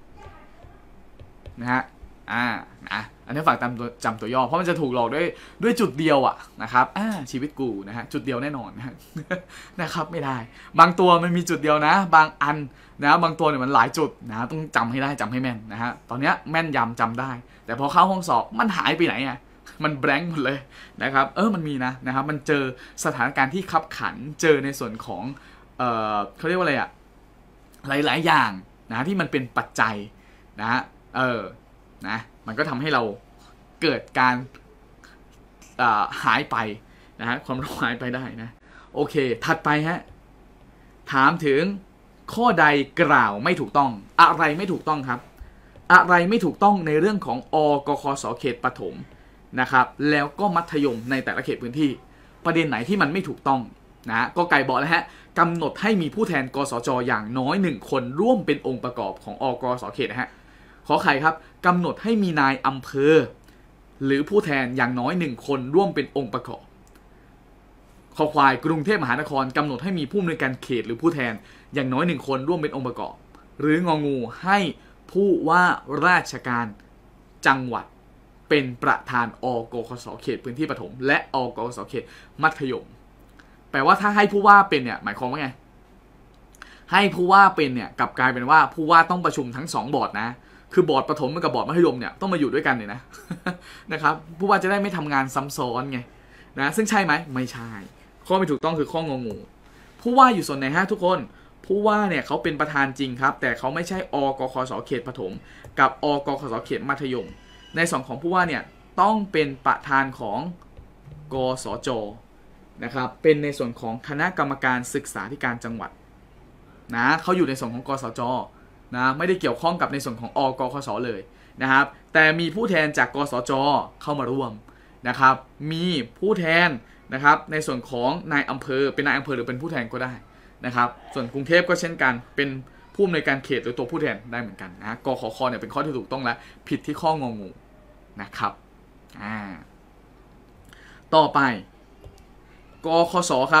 Speaker 1: นะฮะอ่านะอันนี้ฝากจำตัวจำตัวย่อเพราะมันจะถูกหลอกด้วยด้วยจุดเดียวอ่ะนะครับอ่าชีวิตกูนะฮะจุดเดียวแน่นอนนะนะครับไม่ได้บางตัวมันมีจุดเดียวนะบางอันนะบางตัวเนี่ยมันหลายจุดนะต้องจำให้ได้จำให้แม่นนะฮะตอนนี้แม่นยำจำได้แต่พอเข้าห้องสอบมันหายไปไหนอ่ะมันแบงค์หมดเลยนะครับเออมันมีนะนะครับมันเจอสถานการณ์ที่ขับขันเจอในส่วนของเออเขาเรียกว่าอะไรอ่ะหลายๆอย่างนะที่มันเป็นปัจจัยนะฮะเออนะมันก็ทำให้เราเกิดการหายไปนะฮะความรู้หายไปได้นะโอเคถัดไปฮะถามถึงข้อใดกล่าวไม่ถูกต้องอะไรไม่ถูกต้องครับอะไรไม่ถูกต้องในเรื่องของอกขสเขตประถมนะครับแล้วก็มัธยมในแต่ละเขตพื้นที่ประเด็นไหนที่มันไม่ถูกต้องนะก็ไก่บอกแล้วฮะกำหนดให้มีผู้แทนกสจอย่างน้อยหนึ่งคนร่วมเป็นองค์ประกอบของอกสเขตนะฮะขอไข่ครับกำหนดให้มีนายอำเภอหรือผู้แทนอย่างน้อยหนึ่งคนร่วมเป็นองค์ประกอบขอควายกรุงเทพมหานครกำหนดให้มีผู้อำนวยการเขตหรือผู้แทนอย่างน้อยหนึ่งคนร่วมเป็นองค์ประกอบหรืององูให้ผู้ว่าราชการจังหวัดเป็นประธานอกคสเขตพื้นที่ปฐมและอกคสเขตมัธยมแปลว่าถ้าให้ผู้ว่าเป็นเนี่ยหมายความว่าไงให้ผู้ว่าเป็นเนี่ยกลับกลายเป็นว่าผู้ว่าต้องประชุมทั้งสองบอร์ดนะคือบอร์ดประถมกับบอร์ดมัธยมเนี่ยต้องมาอยู่ด้วยกันเลยนะ นะครับผู้ว่าจะได้ไม่ทำงานซ้ำซ้อนไงนะซึ่งใช่ไหมไม่ใช่ข้อไม่ถูกต้องคือข้ององูผู้ว่าอยู่ส่วนไหนฮะทุกคนผู้ว่าเนี่ยเขาเป็นประธานจริงครับแต่เขาไม่ใช่อกคสเขตปฐมกับอกคสเขตมัธยมในส่วนของผู้ว่าเนี่ยต้องเป็นประธานของกสจนะครับเป็นในส่วนของคณะกรรมการศึกษาธิการจังหวัดนะเขาอยู่ในส่วนของกสจนะไม่ได้เกี่ยวข้องกับในส่วนของอกคสเลยนะครับแต่มีผู้แทนจากกสจเข้ามาร่วมนะครับมีผู้แทนนะครับในส่วนของนายอำเภอเป็นนายอำเภอหรือเป็นผู้แทนก็ได้นะครับส่วนกรุงเทพก็เช่นกันเป็นผู้อำนวยการเขตหรือตัวผู้แทนได้เหมือนกันนะกขคเนี่ยเป็นข้อที่ถูกต้องและผิดที่ข้ององูนะครับอ่าต่อไปกคสครับ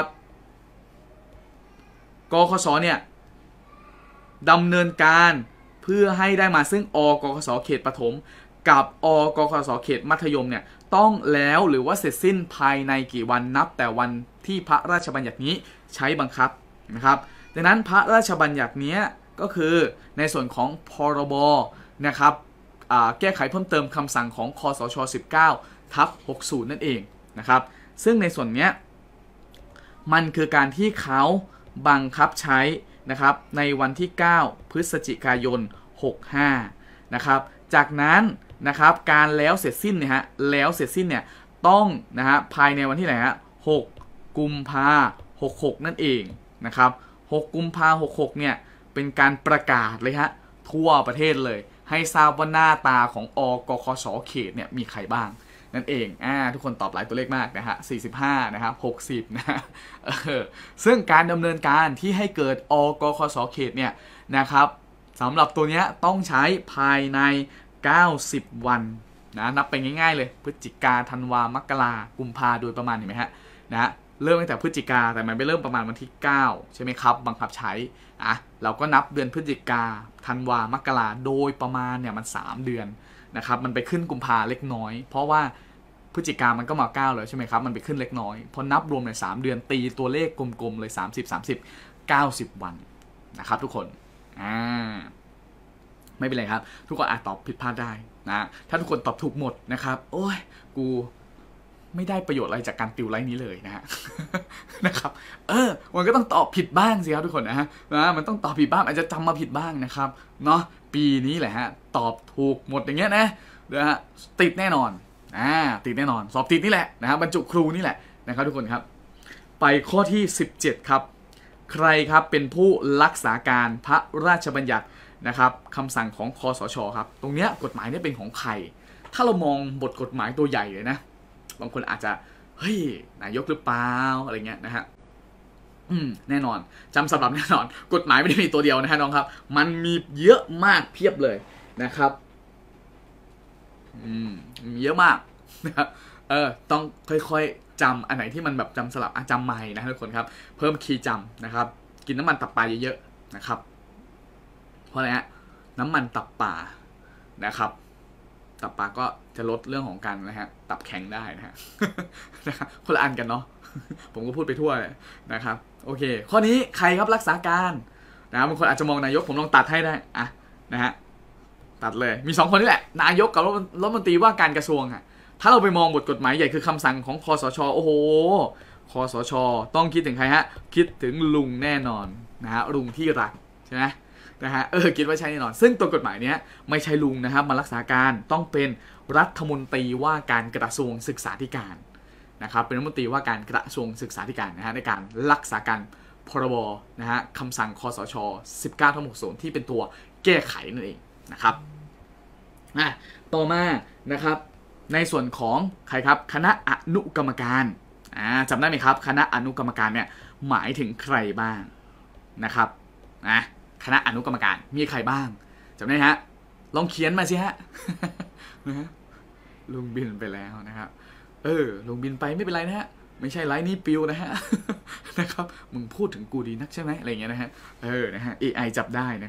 Speaker 1: กคสเนี่ยดำเนินการเพื่อให้ได้มาซึ่งอกคสเขตปฐมกับอกคสเขตมัธยมเนี่ยต้องแล้วหรือว่าเสร็จสิ้นภายในกี่วันนับแต่วันที่พระราชบัญญัตินี้ใช้บังคับนะครับดังนั้นพระราชบัญญัตินี้ก็คือในส่วนของพรบนะครับแก้ไขเพิ่มเติมคำสั่งของคสช สิบเก้า ทับ หกสิบ นั่นเองนะครับซึ่งในส่วนนี้มันคือการที่เขาบังคับใช้นะครับในวันที่เก้าพฤศจิกายนหกสิบห้านะครับจากนั้นนะครับการแล้วเสร็จสิ้นเนี่ยฮะแล้วเสร็จสิ้นเนี่ยต้องนะฮะภายในวันที่ไหนฮะหกกุมภาพันธ์หกสิบหกนั่นเองนะครับหกกุมภาพันธ์หกสิบหกเนี่ยเป็นการประกาศเลยฮะทั่วประเทศเลยให้ทราบว่าหน้าตาของอกคสเขตเนี่ยมีใครบ้างนั่นเองอ่าทุกคนตอบหลายตัวเลขมากนะฮะสี่สิบห้านะครับหกสิบนะฮะเออซึ่งการดำเนินการที่ให้เกิดอกคสเขตเนี่ยนะครับสำหรับตัวเนี้ยต้องใช้ภายในเก้าสิบวันนะนับไปง่ายๆเลยพฤศจิกาธันวามกรากุมภาโดยประมาณเห็นไหมฮะนะเริ่มตั้งแต่พฤศจิกาแต่มันไปเริ่มประมาณวันที่เก้าใช่ไหมครับบังคับใช้อ่ะเราก็นับเดือนพฤศจิกาธันวามกราโดยประมาณเนี่ยมันสามเดือนนะครับมันไปขึ้นกุมภาเล็กน้อยเพราะว่าพฤศจิกามันก็มาเก้าแล้วใช่ไหมครับมันไปขึ้นเล็กน้อยพอนับรวมในสามเดือนตีตัวเลขกลมๆเลยสามสิบ สามสิบ เก้าสิบวันนะครับทุกคนอ่าไม่เป็นไรครับทุกคนอาจตอบผิดพลาดได้นะถ้าทุกคนตอบถูกหมดนะครับโอ้ยกูไม่ได้ประโยชน์อะไรจากการติวไลน์นี้เลยนะฮะ นะครับเออมันก็ต้องตอบผิดบ้างสิครับทุกคนนะฮะนะมันต้องตอบผิดบ้างอาจจะจำมาผิดบ้างนะครับเนาะปีนี้แหละฮะตอบถูกหมดอย่างเงี้ยนะนะฮะติดแน่นอนอ่าติดแน่นอนสอบติดนี่แหละนะฮะบรรจุครูนี่แหละนะครับทุกคนครับไปข้อที่สิบเจ็ดครับใครครับเป็นผู้รักษาการพระราชบัญญัตินะครับคำสั่งของคสชครับตรงเนี้ยกฎหมายเนี่ยเป็นของใครถ้าเรามองบทกฎหมายตัวใหญ่เลยนะบางคนอาจจะเฮ้ยนายกหรือเปล่าอะไรเงี้ยนะฮะอืมแน่นอนจำสำหรับแน่นอนกฎหมายไม่ได้มีตัวเดียวนะฮะน้องครับมันมีเยอะมากเพียบเลยนะครับอืมมีเยอะมากนะครับเออต้องค่อยๆจำอันไหนที่มันแบบจำสลับจำใหม่นะทุกคนครับเพิ่มคีย์จำนะครับกินน้ำมันตับปลาเยอะๆนะครับเพราะอะไรฮะน้ำมันตับปลานะครับตับปลาก็จะลดเรื่องของการนะฮะตับแข็งได้นะฮะนะครับคนละอันกันเนาะผมก็พูดไปทั่วเลยนะครับโอเคข้อนี้ใครครับรักษาการนะบางคนอาจจะมองนายกผมลองตัดให้ได้อะนะฮะตัดเลยมีสองคนนี่แหละนายกกับรัฐมนตรีว่าการกระทรวงอ่ะถ้าเราไปมองบทกฎหมายใหญ่คือคำสั่งของคสชโอ้โหคสชต้องคิดถึงใครฮะคิดถึงลุงแน่นอนนะฮะลุงที่รักใช่ไหมนะฮะเออคิดว่าใช่แน่นอนซึ่งตัวกฎหมายเนี้ยไม่ใช่ลุงนะครับมารักษาการต้องเป็นรัฐมนตรีว่าการกระทรวงศึกษาธิการนะครับเป็นรัฐมนตรีว่าการกระทรวงศึกษาธิการนะฮะในการรักษาการพรบนะฮะคำสั่งคสชสิบเก้าทับหกสิบที่เป็นตัวแก้ไขนั่นเองนะครับอ่ะต่อมานะครับในส่วนของใครครับคณะอนุกรรมการอ่าจำได้ไหมครับคณะอนุกรรมการเนี่ยหมายถึงใครบ้างนะครับนะคณะอนุกรรมการมีใครบ้างจำได้ฮะลองเขียนมาสิฮะ นะฮะลุงบินไปแล้วนะครับเออลุงบินไปไม่เป็นไรนะฮะไม่ใช่ไลน์นี้ปิวนะฮะ นะครับมึงพูดถึงกูดีนักใช่ไหมอะไรเงี้ยนะฮะเออนะฮะ เอ ไอ จับได้นะครับ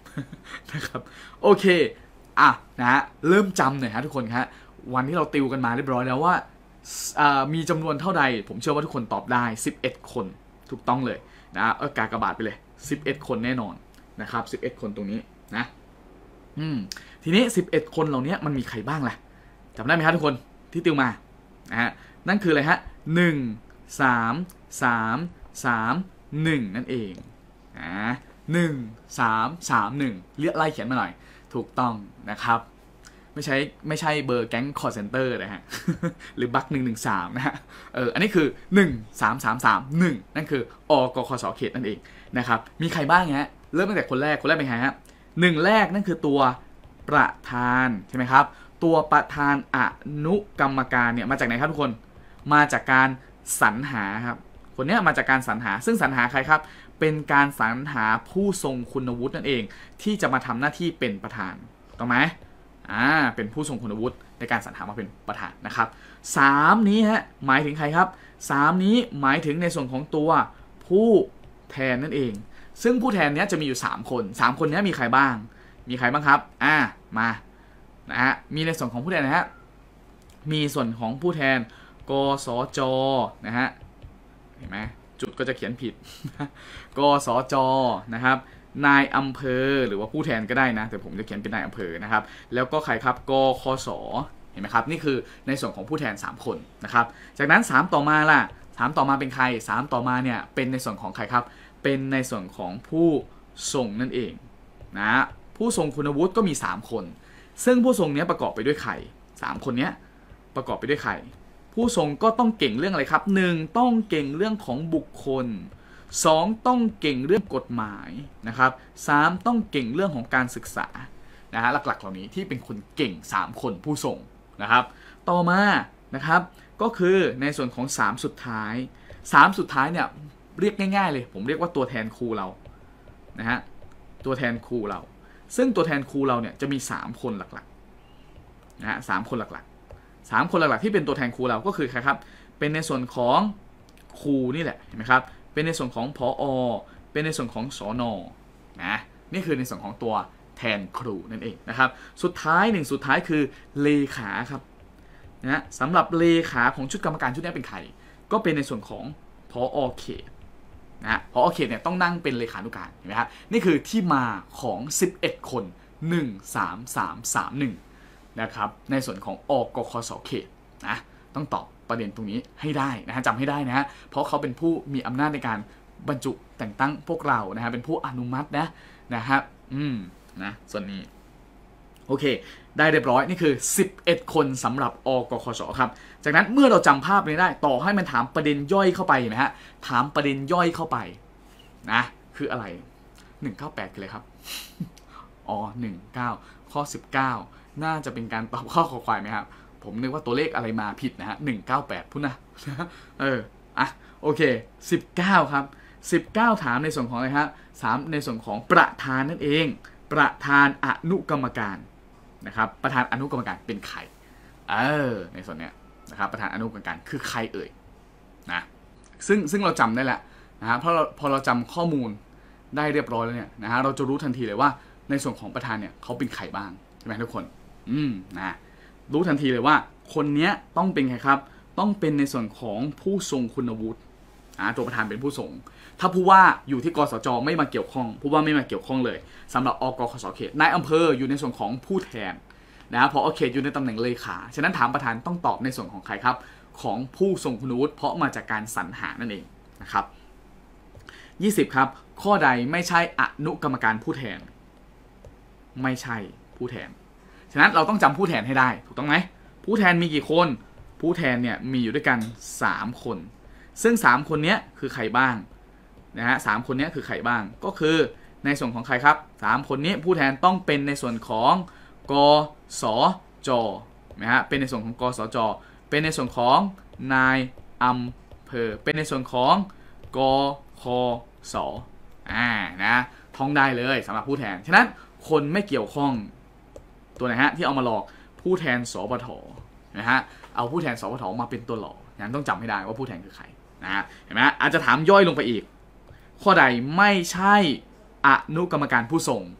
Speaker 1: นะครับโอเคอ่ะนะฮะเริ่มจำหน่อยฮะทุกคนครับวันที่เราติวกันมาเรียบร้อยแล้วว่ามีจำนวนเท่าใดผมเชื่อว่าทุกคนตอบได้สิบเอ็ดคนถูกต้องเลยนะเออกากบาทไปเลยสิบเอ็ดคนแน่นอนนะครับสิบเอ็ดคนตรงนี้นะอืมทีนี้สิบเอ็ดคนเหล่านี้มันมีใครบ้างล่ะจำได้ไหมครับทุกคนที่ติวมานะฮะนั่นคืออะไรฮะหนึ่ง สาม สาม สาม หนึ่งนั่นเองนะหนึ่ง สาม สาม หนึ่งเรียกไล่เขียนมาหน่อยถูกต้องนะครับไม่ใช่ไม่ใช่เบอร์แก๊งคอร์เซ็นเตอร์นะฮะ หรือบัคหนึ่งหนึ่งสามนะฮะเอออันนี้คือหนึ่ง สาม สาม สาม หนึ่งนั่นคืออกคสเขตนั่นเองนะครับมีใครบ้างฮะเริ่มตั้งแต่คนแรกคนแรกเป็นใครฮะหนึ่งแรกนั่นคือตัวประธานใช่ไหมครับตัวประธานอนุกรรมการเนี่ยมาจากไหนครับทุกคนมาจากการสรรหาครับคนนี้มาจากการสรรหาซึ่งสรรหาใครครับเป็นการสรรหาผู้ทรงคุณวุฒินั่นเองที่จะมาทำหน้าที่เป็นประธานถูกไหมอ่าเป็นผู้ทรงคุณวุฒิในการสรรหามาเป็นประธานนะครับสามนี้ฮะหมายถึงใครครับสามนี้หมายถึงในส่วนของตัวผู้แทนนั่นเองซึ่งผู้แทนเนี้ยจะมีอยู่สามคนสามคนนี้มีใครบ้างมีใครบ้างครับอ่ามานะฮะมีในส่วนของผู้แทนนะฮะมีส่วนของผู้แทนกสจนะฮะเห็นไหมจุดก็จะเขียนผิดกสจนะครับนายอำเภอหรือว่าผู้แทนก็ได้นะแต่ผมจะเขียนเป็นนายอำเภอนะครับแล้วก็ใครครับกคสเห็นไหมครับนี่คือในส่วนของผู้แทนสามคนนะครับจากนั้นสามต่อมาล่ะสามต่อมาเป็นใครสามต่อมาเนี่ยเป็นในส่วนของใครครับเป็นในส่วนของผู้ทรงนั่นเองนะผู้ทรงคุณวุฒิก็มีสามคนซึ่งผู้ทรงนี้ประกอบไปด้วยใครสามคนนี้ประกอบไปด้วยใครผู้ทรงก็ต้องเก่งเรื่องอะไรครับหนึ่งต้องเก่งเรื่องของบุคคลสองต้องเก่งเรื่องกฎหมายนะครับสามต้องเก่งเรื่องของการศึกษานะฮะหลักๆเหล่านี้ที่เป็นคนเก่งสามคนผู้ทรงนะครับต่อมานะครับก็คือในส่วนของสามสุดท้ายสามสุดท้ายเนี่ยเรียกง่ายๆเลยผมเรียกว่าตัวแทนครูเรานะฮะตัวแทนครูเราซึ่งตัวแทนครูเราเนี่ยจะมีสามคนหลักๆนะฮะสามคนหลักๆสามคนหลักๆที่เป็นตัวแทนครูเราก็คือใครครับเป็นในส่วนของครูนี่แหละเห็นไหมครับเป็นในส่วนของผอ.เป็นในส่วนของสน.นะนี่คือในส่วนของตัวแทนครูนั่นเองนะครับสุดท้ายหนึ่งสุดท้ายคือเลขาครับนะสำหรับเลขาของชุดกรรมการชุดนี้เป็นใครก็เป็นในส่วนของผอ.เขตนะผอ.เขตเนี่ยต้องนั่งเป็นเลขานุการเห็นไหมครับนี่คือที่มาของสิบเอ็ดคนหนึ่ง สาม สาม สาม หนึ่งนะครับในส่วนของอกคสเขตนะต้องตอบประเด็นตรงนี้ให้ได้นะฮะจำให้ได้นะฮะเพราะเขาเป็นผู้มีอำนาจในการบรรจุแต่งตั้งพวกเรานะฮะเป็นผู้อนุมัตินะนะครับอืมนะส่วนนี้โอเคได้เรียบร้อยนี่คือสิบเอ็ดคนสำหรับอกคสครับจากนั้นเมื่อเราจำภาพนี้ได้ต่อให้มันถามประเด็นย่อยเข้าไปนะฮะถามประเด็นย่อยเข้าไปนะคืออะไรหนึ่งเก้าแปดคืออะไรครับอ๋อหนึ่งเก้าข้อสิบเก้าน่าจะเป็นการตอบข้อขอควายไหมครับผมนึกว่าตัวเลขอะไรมาผิดนะฮะหนึ่งเก้าแปดพุ่นนะเอออ่ะโอเคสิบเก้าครับสิบเก้าถามในส่วนของอะไรครับสามในส่วนของประธานนั่นเองประธานอนุกรรมการนะครับประธานอนุกรรมการเป็นใครเออในส่วนเนี้ยนะครับประธานอนุกรรมการคือใครเอ่ยนะซึ่งซึ่งเราจำได้แหละนะฮะเพราะเราพอเราจำข้อมูลได้เรียบร้อยแล้วเนี่ยนะฮะเราจะรู้ทันทีเลยว่าในส่วนของประธานเนี่ยเขาเป็นใครบ้างใช่ไหมทุกคนอืมนะรู้ทันทีเลยว่าคนนี้ต้องเป็นใครครับต้องเป็นในส่วนของผู้ทรงคุณวุฒิอ่าตัวประธานเป็นผู้ทรงถ้าผู้ว่าอยู่ที่กสจไม่มาเกี่ยวข้องผู้ว่าไม่มาเกี่ยวข้องเลยสำหรับอกคสเขตนายอำเภออยู่ในส่วนของผู้แทนนะพอเขตอยู่ในตำแหน่งเลขาฉะนั้นถามประธานต้องตอบในส่วนของใครครับของผู้ทรงคุณวุฒิเพราะมาจากการสรรหานั่นเองนะครับยี่สิบครับข้อใดไม่ใช่อนุกรรมการผู้แทนไม่ใช่ผู้แทนฉะนั้นเราต้องจำผู้แทนให้ได้ถูกต้องไหมผู้แทนมีกี่คนผู้แทนเนี่ยมีอยู่ด้วยกันสามคนซึ่งสามคนนี้คือใครบ้างนะฮะสามคนนี้คือใครบ้างก็คือในส่วนของใครครับสามคนนี้ผู้แทนต้องเป็นในส่วนของกสจนะฮะเป็นในส่วนของกสจเป็นในส่วนของนายอำเภอเป็นในส่วนของกคสอ่านะท่องได้เลยสำหรับผู้แทนฉะนั้นคนไม่เกี่ยวข้องตัวไหนฮะที่เอามาหลอกผู้แทนสปทนะฮะเอาผู้แทนสปทมาเป็นตัวหลอกงั้นต้องจำให้ได้ว่าผู้แทนคือใครนะฮะเห็นไหมอาจจะถามย่อยลงไปอีกข้อใดไม่ใช่อนุกรรมการผู้ทรง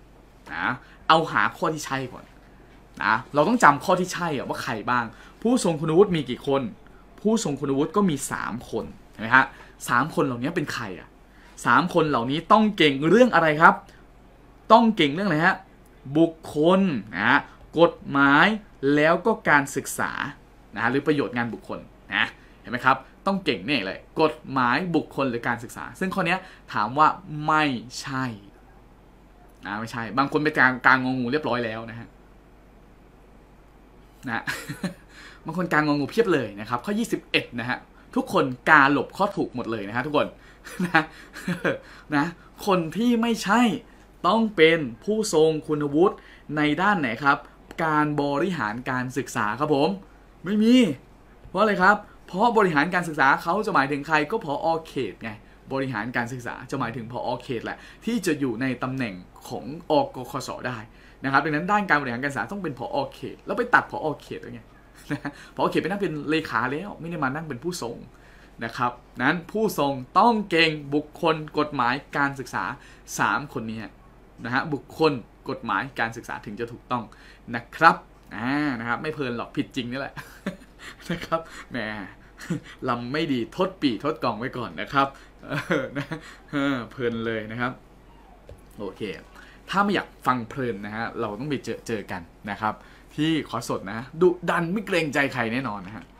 Speaker 1: นะเอาหาข้อที่ใช่ก่อนนะเราต้องจำข้อที่ใช่ว่าใครบ้างผู้ทรงคุณวุฒิมีกี่คนผู้ทรงคุณวุฒิก็มีสามคนเห็นไหมฮะสามคนเหล่านี้เป็นใครอ่ะสามคนเหล่านี้ต้องเก่งเรื่องอะไรครับต้องเก่งเรื่องอะไรฮะบุคคลนะกฎหมายแล้วก็การศึกษานะหรือประโยชน์งานบุคคลนะเห็นไหมครับต้องเก่งเนี่ยเลยกฎหมายบุคคลหรือการศึกษาซึ่งข้อนี้ถามว่าไม่ใช่นะไม่ใช่บางคนเป็นการการงองูเรียบร้อยแล้วนะฮะนะบางคนการงองูเพียบเลยนะครับข้อยี่สิบเอ็ดนะฮะทุกคนกาหลบข้อถูกหมดเลยนะฮะทุกคนนะนะคนที่ไม่ใช่ต้องเป็นผู้ทรงคุณวุฒิในด้านไหนครับการบริหารการศึกษาครับผมไม่มีเพราะอะไรครับเพราะบริหารการศึกษาเขาจะหมายถึงใครก็ผอ.เขตไงบริหารการศึกษาจะหมายถึงผอ.เขตแหละที่จะอยู่ในตำแหน่งของอกคส.ได้นะครับดังนั้นด้านการบริหารการศึกษาต้องเป็นผอ.เขตแล้วไปตัดผอ.เขตได้ไงนะผอ.เขตไปนั่งเป็นเลขาแล้วไม่ได้มานั่งเป็นผู้ทรงนะครับนั้นผู้ทรงต้องเก่งบุคคลกฎหมายการศึกษาสามคนนี้นะฮะบุคคลกฎหมายการศึกษาถึงจะถูกต้องนะครับอ่านะครับไม่เพลินหรอกผิดจริงนี่แหละนะครับแหมลำไม่ดีทดปีทดกองไว้ก่อนนะครับนะเพลินเลยนะครับโอเคถ้าไม่อยากฟังเพลินนะฮะเราต้องไปเจอเจอกันนะครับที่คอร์สสดนะดุดันไม่เกรงใจใครแน่นอนนะฮะ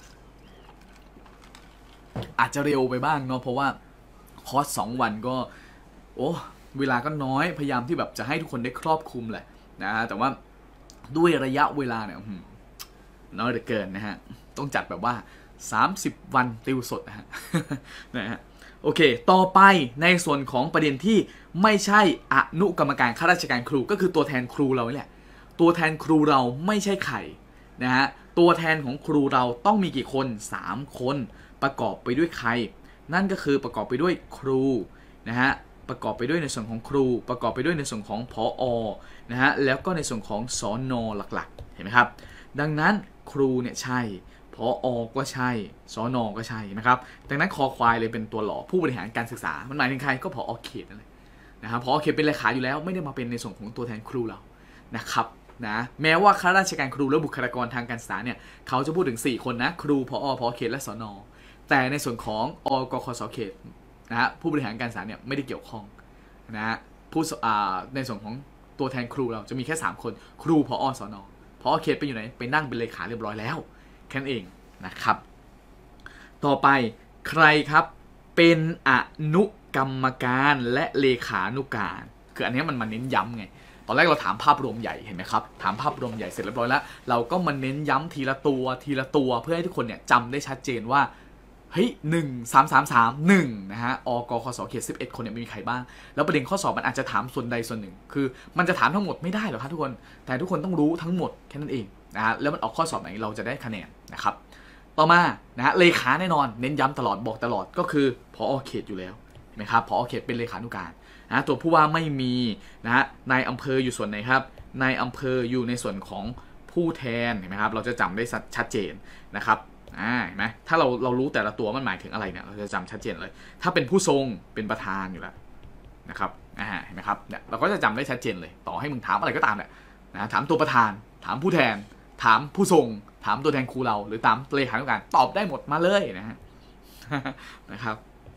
Speaker 1: อาจจะเร็วไปบ้างเนาะเพราะว่าคอร์สสองวันก็โอ้เวลาก็น้อยพยายามที่แบบจะให้ทุกคนได้ครอบคลุมแหละนะฮะแต่ว่าด้วยระยะเวลาเนี่ยน้อยเหลือเกินนะฮะต้องจัดแบบว่าสามสิบวันติวสดนะฮะนะฮะโอเคต่อไปในส่วนของประเด็นที่ไม่ใช่อนุกรรมการข้าราชการครูก็คือตัวแทนครูเรานี่แหละตัวแทนครูเราไม่ใช่ใครนะฮะตัวแทนของครูเราต้องมีกี่คนสามคนประกอบไปด้วยใครนั่นก็คือประกอบไปด้วยครูนะฮะประกอบไปด้วยในส่วนของครูประกอบไปด้วยในส่วนของผอ.นะฮะแล้วก็ในส่วนของสน.หลักๆเห็นไหมครับดังนั้นครูเนี่ยใช่ผอ.ก็ใช่สน.ก็ใช่นะครับดังนั้นคอควายเลยเป็นตัวหล่อผู้บริหารการศึกษามันหมายถึงใครก็ผอ.เขตนั่นแหละนะครับผอ.เขตเป็นเลขาอยู่แล้วไม่ได้มาเป็นในส่วนของตัวแทนครูเรานะครับนะแม้ว่าข้าราชการครูและบุคลากรทางการศึกษาเนี่ยเขาจะพูดถึงสี่คนนะครูผอ.ผอ.เขตและสน.แต่ในส่วนของอกคส.เขตนะฮะผู้บริหารการศึกษาเนี่ยไม่ได้เกี่ยวข้องนะฮะผู้ในส่วนของตัวแทนครูเราจะมีแค่สามคนครูผอ.สน.ผอ.เขตไปอยู่ไหนไปนั่งเป็นเลขาเรียบร้อยแล้วแค่นั้นเองนะครับต่อไปใครครับเป็นอนุกรรมการและเลขานุการคืออันนี้มันมาเน้นย้ำไงตอนแรกเราถามภาพรวมใหญ่เห็นไหมครับถามภาพรวมใหญ่เสร็จเรียบร้อยแล้วเราก็มาเน้นย้ำทีละตัวทีละตัวเพื่อให้ทุกคนเนี่ยจำได้ชัดเจนว่าเฮ้ยหนึ่งสามสามสามหนึ่งนะฮะอกคส.เขตสิบเอ็ดคนเนี่ยมีใครบ้างแล้วประเด็นข้อสอบมันอาจจะถามส่วนใดส่วนหนึ่งคือมันจะถามทั้งหมดไม่ได้หรอกครับทุกคนแต่ทุกคนต้องรู้ทั้งหมดแค่นั้นเองนะฮะแล้วมันออกข้อสอบไหนเราจะได้คะแนนนะครับต่อมานะฮะเลขาแน่นอนเน้นย้ำตลอดบอกตลอดก็คือผอ.เขตอยู่แล้วเห็นไหมครับผอ.เขตเป็นเลขานุการนะตัวผู้ว่าไม่มีนะฮะนายอำเภออยู่ส่วนไหนครับนายอำเภออยู่ในส่วนของผู้แทนเห็นไหมครับเราจะจำได้ชัดเจนนะครับอ่าเห็นไหมถ้าเราเรารู้แต่ละตัวมันหมายถึงอะไรเนี่ยเราจะจำชัดเจนเลยถ้าเป็นผู้ทรงเป็นประธานอยู่แล้วนะครับอ่าเห็นไหมครับเนี่ยเราก็จะจำได้ชัดเจนเลยต่อให้มึงถามอะไรก็ตามเนี่ยนะถามตัวประธานถามผู้แทนถามผู้ทรงถามตัวแทนครูเราหรือตามเลขานุการตอบได้หมดมาเลยนะฮะนะครับ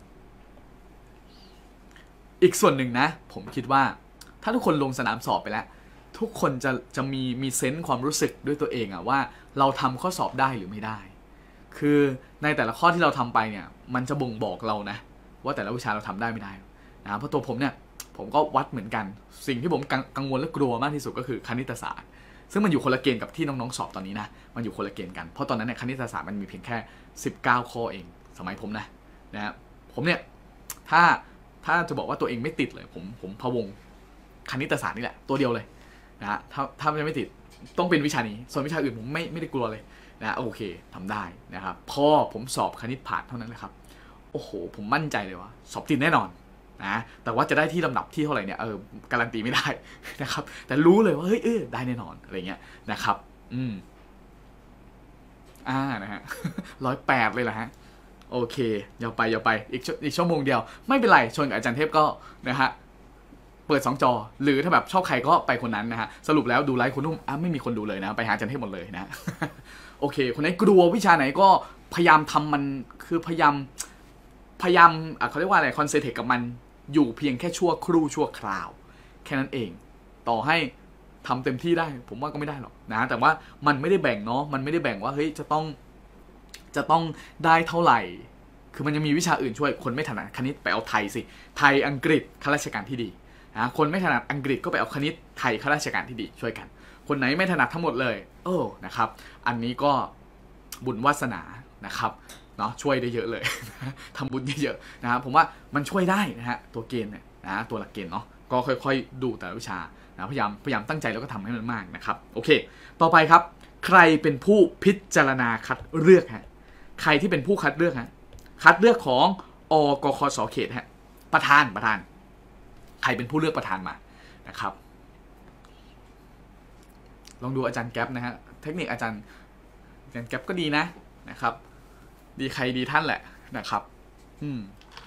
Speaker 1: อีกส่วนหนึ่งนะผมคิดว่าถ้าทุกคนลงสนามสอบไปแล้วทุกคนจะจะมีมีเซนส์ความรู้สึกด้วยตัวเองอะว่าเราทำข้อสอบได้หรือไม่ได้คือในแต่ละข้อที่เราทำไปเนี่ยมันจะบ่งบอกเรานะว่าแต่ละวิชาเราทำได้ไม่ได้นะเพราะตัวผมเนี่ยผมก็วัดเหมือนกันสิ่งที่ผมกังวลและกลัวมากที่สุดก็คือคณิตศาสตร์ซึ่งมันอยู่คนละเกณฑ์กับที่น้องๆสอบตอนนี้นะมันอยู่คนละเกณฑ์กันเพราะตอนนั้นเนี่ยคณิตศาสตร์มันมีเพียงแค่สิบเก้าข้อเองสมัยผมนะนะผมเนี่ยถ้าถ้าจะบอกว่าตัวเองไม่ติดเลยผมผมพะวงคณิตศาสตร์นี่แหละตัวเดียวเลยนะฮะถ้าถ้าไม่ติดต้องเป็นวิชานี้ส่วนวิชาอื่นผมไม่ไม่ได้กลัวเลยนะโอเคทำได้นะครับพอผมสอบคณิตผ่านเท่านั้นเลยครับโอ้โหผมมั่นใจเลยว่าสอบติดแน่นอนนะแต่ว่าจะได้ที่ลำดับที่เท่าไหร่เนี่ยเออการันตีไม่ได้นะครับแต่รู้เลยว่าเฮ้ยเออได้แน่นอนอะไรเงี้ยนะครับอืมอ่านะฮะร้อยแปดเลยแหละฮะโอเคยาวไปยาวไปอีกอีกชั่วโมงเดียวไม่เป็นไรชนกับอาจารย์เทพก็นะฮะเปิดสองจอหรือถ้าแบบชอบใครก็ไปคนนั้นนะฮะสรุปแล้วดูไลฟ์คุณนุ่มอ่ะไม่มีคนดูเลยนะไปหาจันเทพหมดเลยนะ โอเคคนไหนกลัววิชาไหนก็พยายามทำมันคือพยายามพยายามเขาเรียกว่าอะไรคอนเซนเทรตกับมันอยู่เพียงแค่ชั่วครู่ชั่วคราวแค่นั้นเองต่อให้ทำเต็มที่ได้ผมว่าก็ไม่ได้หรอกนะแต่ว่ามันไม่ได้แบ่งเนาะมันไม่ได้แบ่งว่าเฮ้ยจะต้องจะต้องได้เท่าไหร่คือมันยังมีวิชาอื่นช่วยคนไม่ถนัดคณิตไปเอาไทยสิไทยอังกฤษข้าราชการที่ดีนะคนไม่ถนัดอังกฤษก็ไปเอาคณิตไทยข้าราชการที่ดีช่วยกันคนไหนไม่ถนัดทั้งหมดเลยโอ้นะครับอันนี้ก็บุญวาสนานะครับเนาะช่วยได้เยอะเลย ทำบุญเยอะๆนะครับผมว่ามันช่วยได้นะฮะตัวเกณฑ์เนี่ยนะตัวหลักเกณฑ์เนาะก็ค่อยๆดูแต่ละวิชานะพยายามพยายามตั้งใจแล้วก็ทำให้มันมากนะครับโอเคต่อไปครับใครเป็นผู้พิจารณาคัดเลือกฮะใครที่เป็นผู้คัดเลือกฮะคัดเลือกของอกคสเขตฮะประธานประธานใครเป็นผู้เลือกประธานมานะครับลองดูอาจารย์แก๊ปนะฮะเทคนิคอาจารย์อาจารย์แก๊ปก็ดีนะนะครับดีใครดีท่านแหละนะครับอืม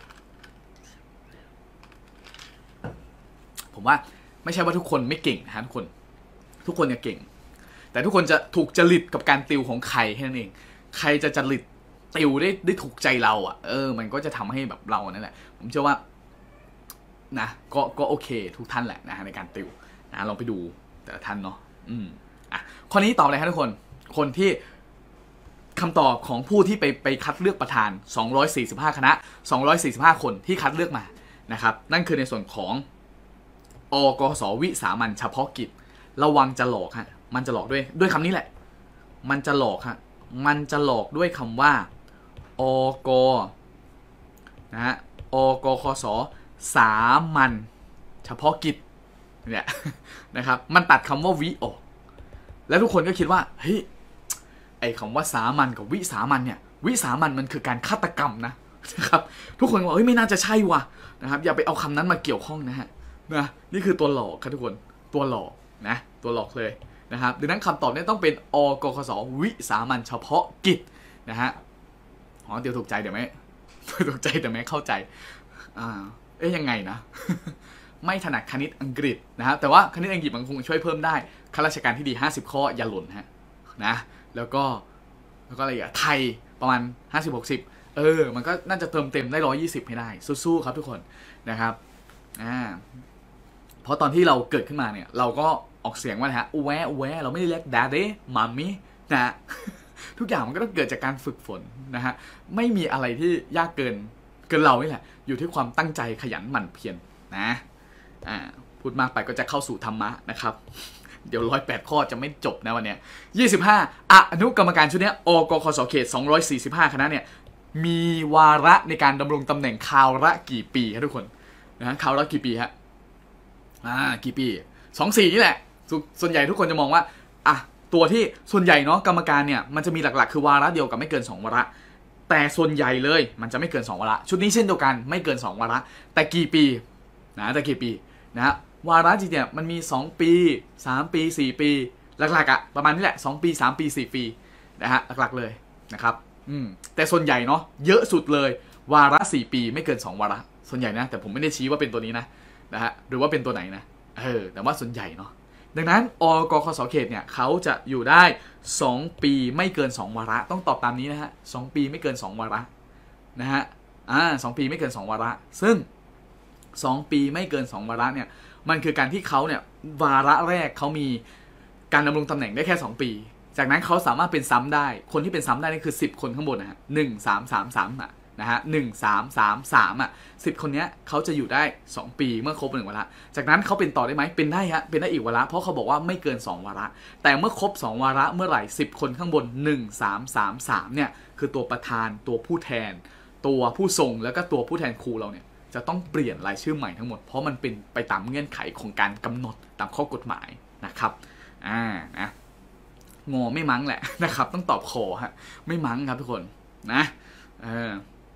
Speaker 1: ผมว่าไม่ใช่ว่าทุกคนไม่เก่งนะทุกคนทุกคนเนี่ยเก่งแต่ทุกคนจะถูกจริตกับการติวของใครแค่นั้นเองใครจะจริตติวได้ได้ถูกใจเราอ่ะเออมันก็จะทำให้แบบเรานั่นแหละผมเชื่อว่านะก็ก็โอเคทุกท่านแหละนะในการติวนะลองไปดูแต่ละท่านเนาะอืมอ่ะข้อนี้ตอบเลยครับทุกคนคนที่คำตอบของผู้ที่ไปไปคัดเลือกประธานสองร้อยสี่สิบห้าคณะสองร้อยสี่สิบห้าคนที่คัดเลือกมานะครับนั่นคือในส่วนของอกสวิสามัญเฉพาะกิจระวังจะหลอกฮะมันจะหลอกด้วยด้วยคำนี้แหละมันจะหลอกฮะมันจะหลอกด้วยคำว่าอกนะฮะอกคสสามัญเฉพาะกิจเนี่ยนะครับมันตัดคำว่าวิออกแล้วทุกคนก็คิดว่าเฮ้ยไอ้คำว่าสามัญกับวิสามัญเนี่ยวิสามัญมันคือการฆาตกรรมนะนะครับทุกคนบอกเฮ้ยไม่น่าจะใช่ว่ะนะครับอย่าไปเอาคำนั้นมาเกี่ยวข้องนะฮะนะนี่คือตัวหลอกครับทุกคนตัวหลอกนะตัวหลอกเลยนะครับดังนั้นคำตอบนี้ต้องเป็นอกคสวิสามัญเฉพาะกิจนะฮะอ๋อเดี๋ยวถูกใจเดี๋ยวไหมถูกใจแต่ไม่เข้าใจอ่าเอ๊ยยังไงนะ ไม่ถนัดคณิตอังกฤษนะฮะแต่ว่าคณิตอังกฤษมันคงช่วยเพิ่มได้ข้าราชการที่ดีห้าสิบข้ออย่าหล่นฮะนะแล้วก็แล้วก็อะไรอ่ะไทยประมาณห้าสิบ หกสิบเออมันก็น่าจะเติมเต็มได้หนึ่งร้อยยี่สิบให้ได้สู้ๆครับทุกคนนะครับอ่าเพราะตอนที่เราเกิดขึ้นมาเนี่ยเราก็ออกเสียงว่าฮะอูแวอูแวเราไม่ได้เรียกดาเดมัมมี่นะทุกอย่างมันก็ต้องเกิดจากการฝึกฝนนะฮะไม่มีอะไรที่ยากเกินเกินเรานี่แหละอยู่ที่ความตั้งใจขยันหมั่นเพียรนะอ่าพูดมากไปก็จะเข้าสู่ธรรมะนะครับเดี๋ยวร้อยแปดข้อจะไม่จบนะวันเนี้ยยี่สิบห้าอนุกรรมการชุดนี้อกคสเขตสองร้อยสี่สิบห้าคณะเนี่ยมีวาระในการดำรงตำแหน่งคราวละกี่ปีครับทุกคนนะคราวละกี่ปีฮะอ่ากี่ปีสองสี่นี่แหละสส่วนใหญ่ทุกคนจะมองว่าอ่ะตัวที่ส่วนใหญ่เนาะกรรมการเนี่ยมันจะมีหลักๆคือวาระเดียวกับไม่เกินสองวาระแต่ส่วนใหญ่เลยมันจะไม่เกินสองวาระชุดนี้เช่นเดียวกันไม่เกินสองวาระแต่กี่ปีนะแต่กี่ปีนะฮะวาระจริงเนี่ยมันมีสองปีสามปีสี่ปีหลักๆอ่ะประมาณนี้แหละสองปีสามปีสี่ปีนะฮะหลักๆเลยนะครับอืมแต่ส่วนใหญ่เนาะเยอะสุดเลยวาระสี่ปีไม่เกินสองวาระส่วนใหญ่นะแต่ผมไม่ได้ชี้ว่าเป็นตัวนี้นะนะฮะหรือว่าเป็นตัวไหนนะเออแต่ว่าส่วนใหญ่เนาะดังนั้นอกคสเขตเนี่ยเขาจะอยู่ได้สองปีไม่เกินสองวาระต้องตอบตามนี้นะฮะสองปีไม่เกินสองวาระนะฮะอ่าสองปีไม่เกินสองวาระซึ่งสองปีไม่เกินสองวาระเนี่ยมันคือการที่เขาเนี่ยวาระแรกเขามีการดำรงตำแหน่งได้แค่สองปีจากนั้นเขาสามารถเป็นซ้ำได้คนที่เป็นซ้ำได้นี่คือสิบคนข้างบนนะฮะหนึ่ง สาม สาม สามอ่ะนะฮะหนึ่ง สาม สาม สามอ่ะสิบคนเนี้ยเขาจะอยู่ได้สองปีเมื่อครบหนึ่งวาระจากนั้นเขาเป็นต่อได้ไหมเป็นได้ฮะเป็นได้อีกวาระเพราะเขาบอกว่าไม่เกินสองวาระแต่เมื่อครบสองวาระเมื่อไหร่สิบคนข้างบนหนึ่ง สาม สาม สามเนี่ยคือตัวประธานตัวผู้แทนตัวผู้ทรงแล้วก็ตัวผู้แทนครูเราเนี่ยจะต้องเปลี่ยนรายชื่อใหม่ทั้งหมดเพราะมันเป็นไปตามเงื่อนไขของการกำหนดตามข้อกฎหมายนะครับอ่านะงอไม่มั้งแหละนะครับต้องตอบขอฮะไม่มั้งครับทุกคนนะเออ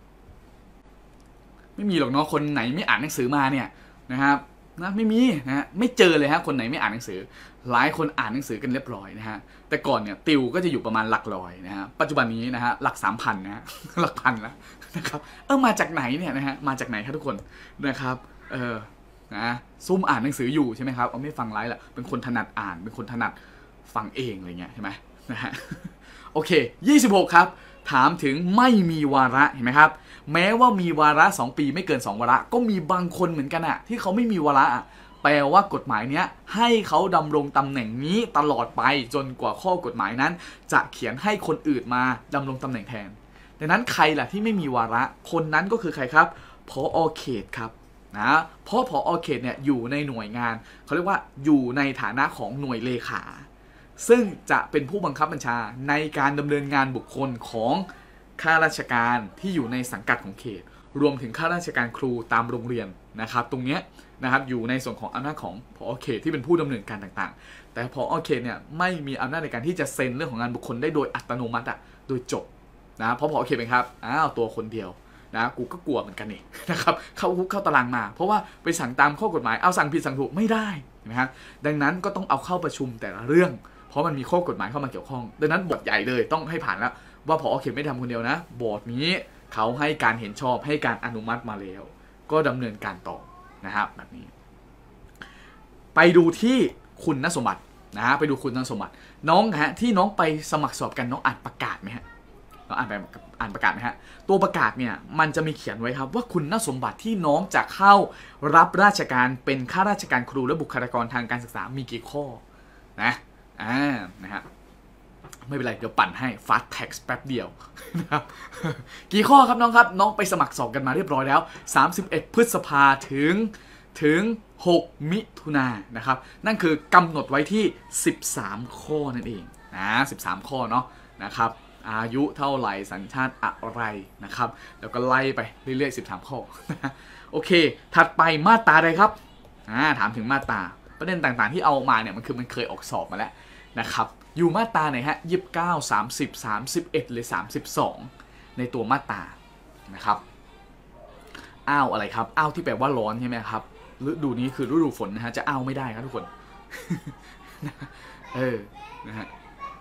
Speaker 1: ไม่มีหรอกเนาะคนไหนไม่อ่านหนังสือมาเนี่ยนะครับนะไม่มีนะฮะไม่เจอเลยฮะคนไหนไม่อ่านหนังสือหลายคนอ่านหนังสือกันเรียบร้อยนะฮะแต่ก่อนเนี่ยติวก็จะอยู่ประมาณหลักร้อยนะฮะปัจจุบันนี้นะฮะหลักสามพันนะฮะหลักพันแล้วนะครับเออมาจากไหนเนี่ยนะฮะมาจากไหนครับทุกคนนะครับเออนะซุ่มอ่านหนังสืออยู่ใช่ไหมครับเอาไม่ฟังไลฟ์แหละเป็นคนถนัดอ่านเป็นคนถนัดฟังเองอะไรเงี้ยใช่ไหมนะฮะโอเคยี่สิบหกครับถามถึงไม่มีวาระเห็นไหมครับแม้ว่ามีวาระสองปีไม่เกินสองวาระก็มีบางคนเหมือนกันอะที่เขาไม่มีวาระแปลว่ากฎหมายเนี้ยให้เขาดำรงตำแหน่งนี้ตลอดไปจนกว่าข้อกฎหมายนั้นจะเขียนให้คนอื่นมาดำรงตำแหน่งแทนดังนั้นใครล่ะที่ไม่มีวาระคนนั้นก็คือใครครับผอ.เขตครับนะเพราะผอ.เขตเนี่ยอยู่ในหน่วยงานเขาเรียกว่าอยู่ในฐานะของหน่วยเลขาซึ่งจะเป็นผู้บังคับบัญชาในการดำเนินงานบุคคลของข้าราชการที่อยู่ในสังกัดของเขตรวมถึงข้าราชการครูตามโรงเรียนนะครับตรงนี้นะครับอยู่ในส่วนของอำนาจของผอ.เขตที่เป็นผู้ดำเนินการต่างๆแต่ผอ.เขตเนี่ยไม่มีอำนาจในการที่จะเซ็นเรื่องของงานบุคคลได้โดยอัตโนมัติอะโดยจบนะเพราะผอ.เขตเป็นครับอ้าวตัวคนเดียวนะกูก็กลัวเหมือนกันนี่นะครับเข้าคุกเข้าตารางมาเพราะว่าไปสั่งตามข้อกฎหมายเอาสั่งผิดสั่งถูกไม่ได้นะครับดังนั้นก็ต้องเอาเข้าประชุมแต่ละเรื่องเพราะมันมีข้อกฎหมายเข้ามาเกี่ยวข้องดังนั้นบทใหญ่เลยต้องให้ผ่านแล้วว่าผอ.เขตไม่ทำคนเดียวนะบอร์ดนี้เขาให้การเห็นชอบให้การอนุมัติมาแล้วก็ดำเนินการต่อนะครับแบบนี้ไปดูที่คุณสมบัตินะฮะไปดูคุณสมบัติน้องฮะที่น้องไปสมัครสอบกันน้องอ่านประกาศไหมฮะน้องอ่านไปอ่านประกาศไหมฮะตัวประกาศเนี่ยมันจะมีเขียนไว้ครับว่าคุณสมบัติที่น้องจะเข้ารับราชการเป็นข้าราชการครูและบุคลากรทางการศึกษามีกี่ข้อนะอ่านะฮะไม่เป็นไรเดี๋ยวปั่นให้ fast text แป๊บเดียวนะครับกี่ข้อครับน้องครับน้องไปสมัครสอบกันมาเรียบร้อยแล้วสามสิบเอ็ดพฤษภาถึงถึงหกมิถุนายนนะครับนั่นคือกำหนดไว้ที่สิบสามข้อนั่นเองนะสิบสามข้อเนาะนะครับอายุเท่าไหร่สัญชาติอะไรนะครับแล้วก็ไล่ไปเรื่อยๆสิบสามข้อโอเคถัดไปมาตราใดครับอ่าถามถึงมาตราประเด็นต่างๆที่เอามาเนี่ยมันคือมันเคยออกสอบมาแล้วนะครับอยู่มาตราไหนฮะยี่สิบเก้า สามสิบ สามสิบเอ็ดหรือสามสิบสองในตัวมาตรานะครับอ้าวอะไรครับอ้าวที่แปลว่าร้อนใช่ไหมครับฤดูนี้คือฤดูฝนนะฮะจะอ้าวไม่ได้ครับทุกคนเออนะฮะ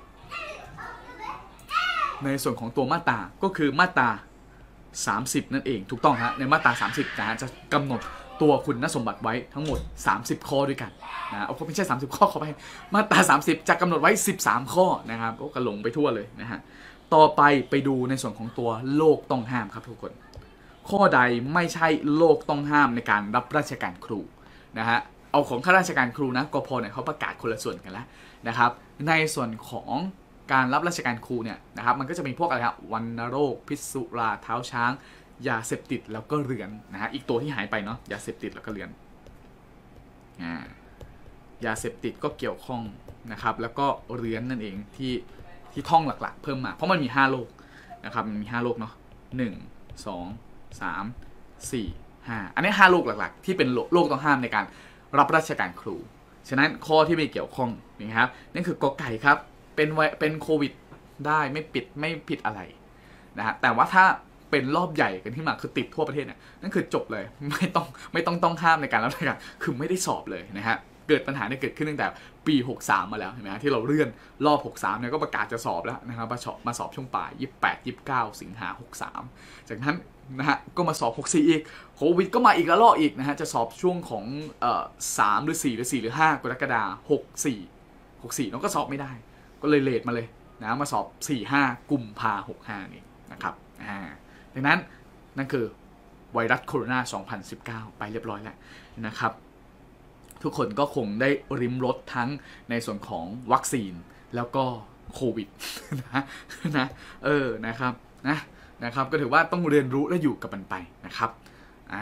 Speaker 1: ในส่วนของตัวมาตราก็คือมาตราสามสิบนั่นเองถูกต้องฮะในมาตราสามสิบนะฮะจะกำหนดตัวคุณสมบัติไว้ทั้งหมดสามสิบข้อด้วยกันนะเอาไม่ใช่สามสิบข้อเข้าไปมาตราสามสิบจะกำหนดไว้สิบสามข้อนะครับก็กระหลงไปทั่วเลยนะฮะต่อไปไปดูในส่วนของตัวโลกต้องห้ามครับทุกคนข้อใดไม่ใช่โลกต้องห้ามในการรับราชการครูนะฮะเอาของข้าราชการครูนะกพเนี่ยเขาประกาศคนละส่วนกันแล้วนะครับในส่วนของการรับราชการครูเนี่ยนะครับมันก็จะมีพวกอะไรครับวัณโรคพิษสุราเท้าช้างยาเสพติดแล้วก็เรือนนะฮะอีกตัวที่หายไปเนาะยาเสพติดแล้วก็เรือนอ่ายาเสพติดก็เกี่ยวข้องนะครับแล้วก็เรือนนั่นเองที่ที่ท่องหลักๆเพิ่มมาเพราะมันมีห้าโรคนะครับมันมีห้าโรคเนาะหนึ่ง สอง สาม สี่ ห้าอันนี้ห้าโรคหลักๆที่เป็นโรคต้องห้ามในการรับราชการครูฉะนั้นข้อที่ไม่เกี่ยวข้องนะครับนั่นคือกอไก่ครับเป็นเป็นโควิดได้ไม่ปิดไม่ผิดอะไรนะฮะแต่ว่าถ้าเป็นรอบใหญ่กันที่มาคือติดทั่วประเทศเนี่ยนั่นคือจบเลยไม่ต้องไม่ต้องต้องห้ามในการรับราชการคือไม่ได้สอบเลยนะฮะเกิดปัญหาเนี่ยเกิดขึ้นตั้งแต่ปีหกสามมาแล้วเห็นไหมฮะที่เราเลื่อนรอบหกสามเนี่ยก็ประกาศจะสอบแล้วนะครับมาสอบมาสอบช่วงปลายยี่สิบแปด ยี่สิบเก้าสิงหาหกสามจากนั้นนะฮะก็มาสอบหกสี่อีกโควิดก็มาอีกแล้วรอบอีกนะฮะจะสอบช่วงของเอ่อสามหรือสี่หรือสี่หรือห้ากรกฎาคมหกสี่ หกสี่น้องก็สอบไม่ได้ก็เลยเลทมาเลยนะมาสอบสี่ ห้ากุมภาพันธ์หกห้านี่นะครับอ่าดังนั้นนั่นคือไวรัสโคโรนาสองพันสิบเก้าไปเรียบร้อยแล้วนะครับทุกคนก็คงได้ริมรสทั้งในส่วนของวัคซีนแล้วก็โควิดนะนะเออนะครับนะนะครับก็ถือว่าต้องเรียนรู้และอยู่กับมันไปนะครับอ่า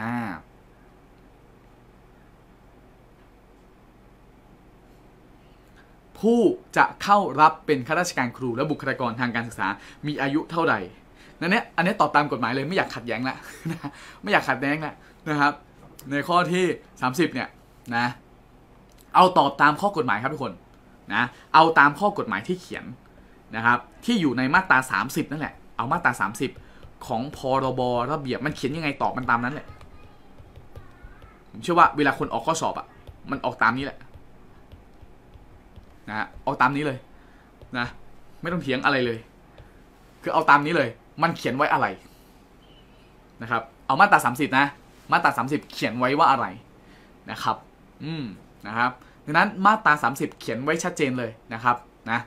Speaker 1: ผู้จะเข้ารับเป็นข้าราชการครูและบุคลากรทางการศึกษามีอายุเท่าใดนั่นเนี้ยอันนี้ตอบตามกฎหมายเลยไม่อยากขัดแย้งละนะไม่อยากขัดแย้งละนะครับในข้อที่สามสิบเนี่ยนะเอาตอบตามข้อกฎหมายครับทุกคนนะเอาตามข้อกฎหมายที่เขียนนะครับที่อยู่ในมาตราสามสิบนั่นแหละเอามาตราสามสิบของพรบระเบียบมันเขียนยังไงตอบมันตามนั้นแหละผมเชื่อว่าเวลาคนออกข้อสอบอ่ะมันออกตามนี้แหละนะเอาตามนี้เลยนะไม่ต้องเถียงอะไรเลยคือเอาตามนี้เลยมันเขียนไว้อะไรนะครับเอามาตราสามสิบนะมาตราสามสิบเขียนไว้ว่าอะไรนะครับอืมนะครับดังนั้นมาตราสามสิบเขียนไว้ชัดเจนเลยนะครับนะ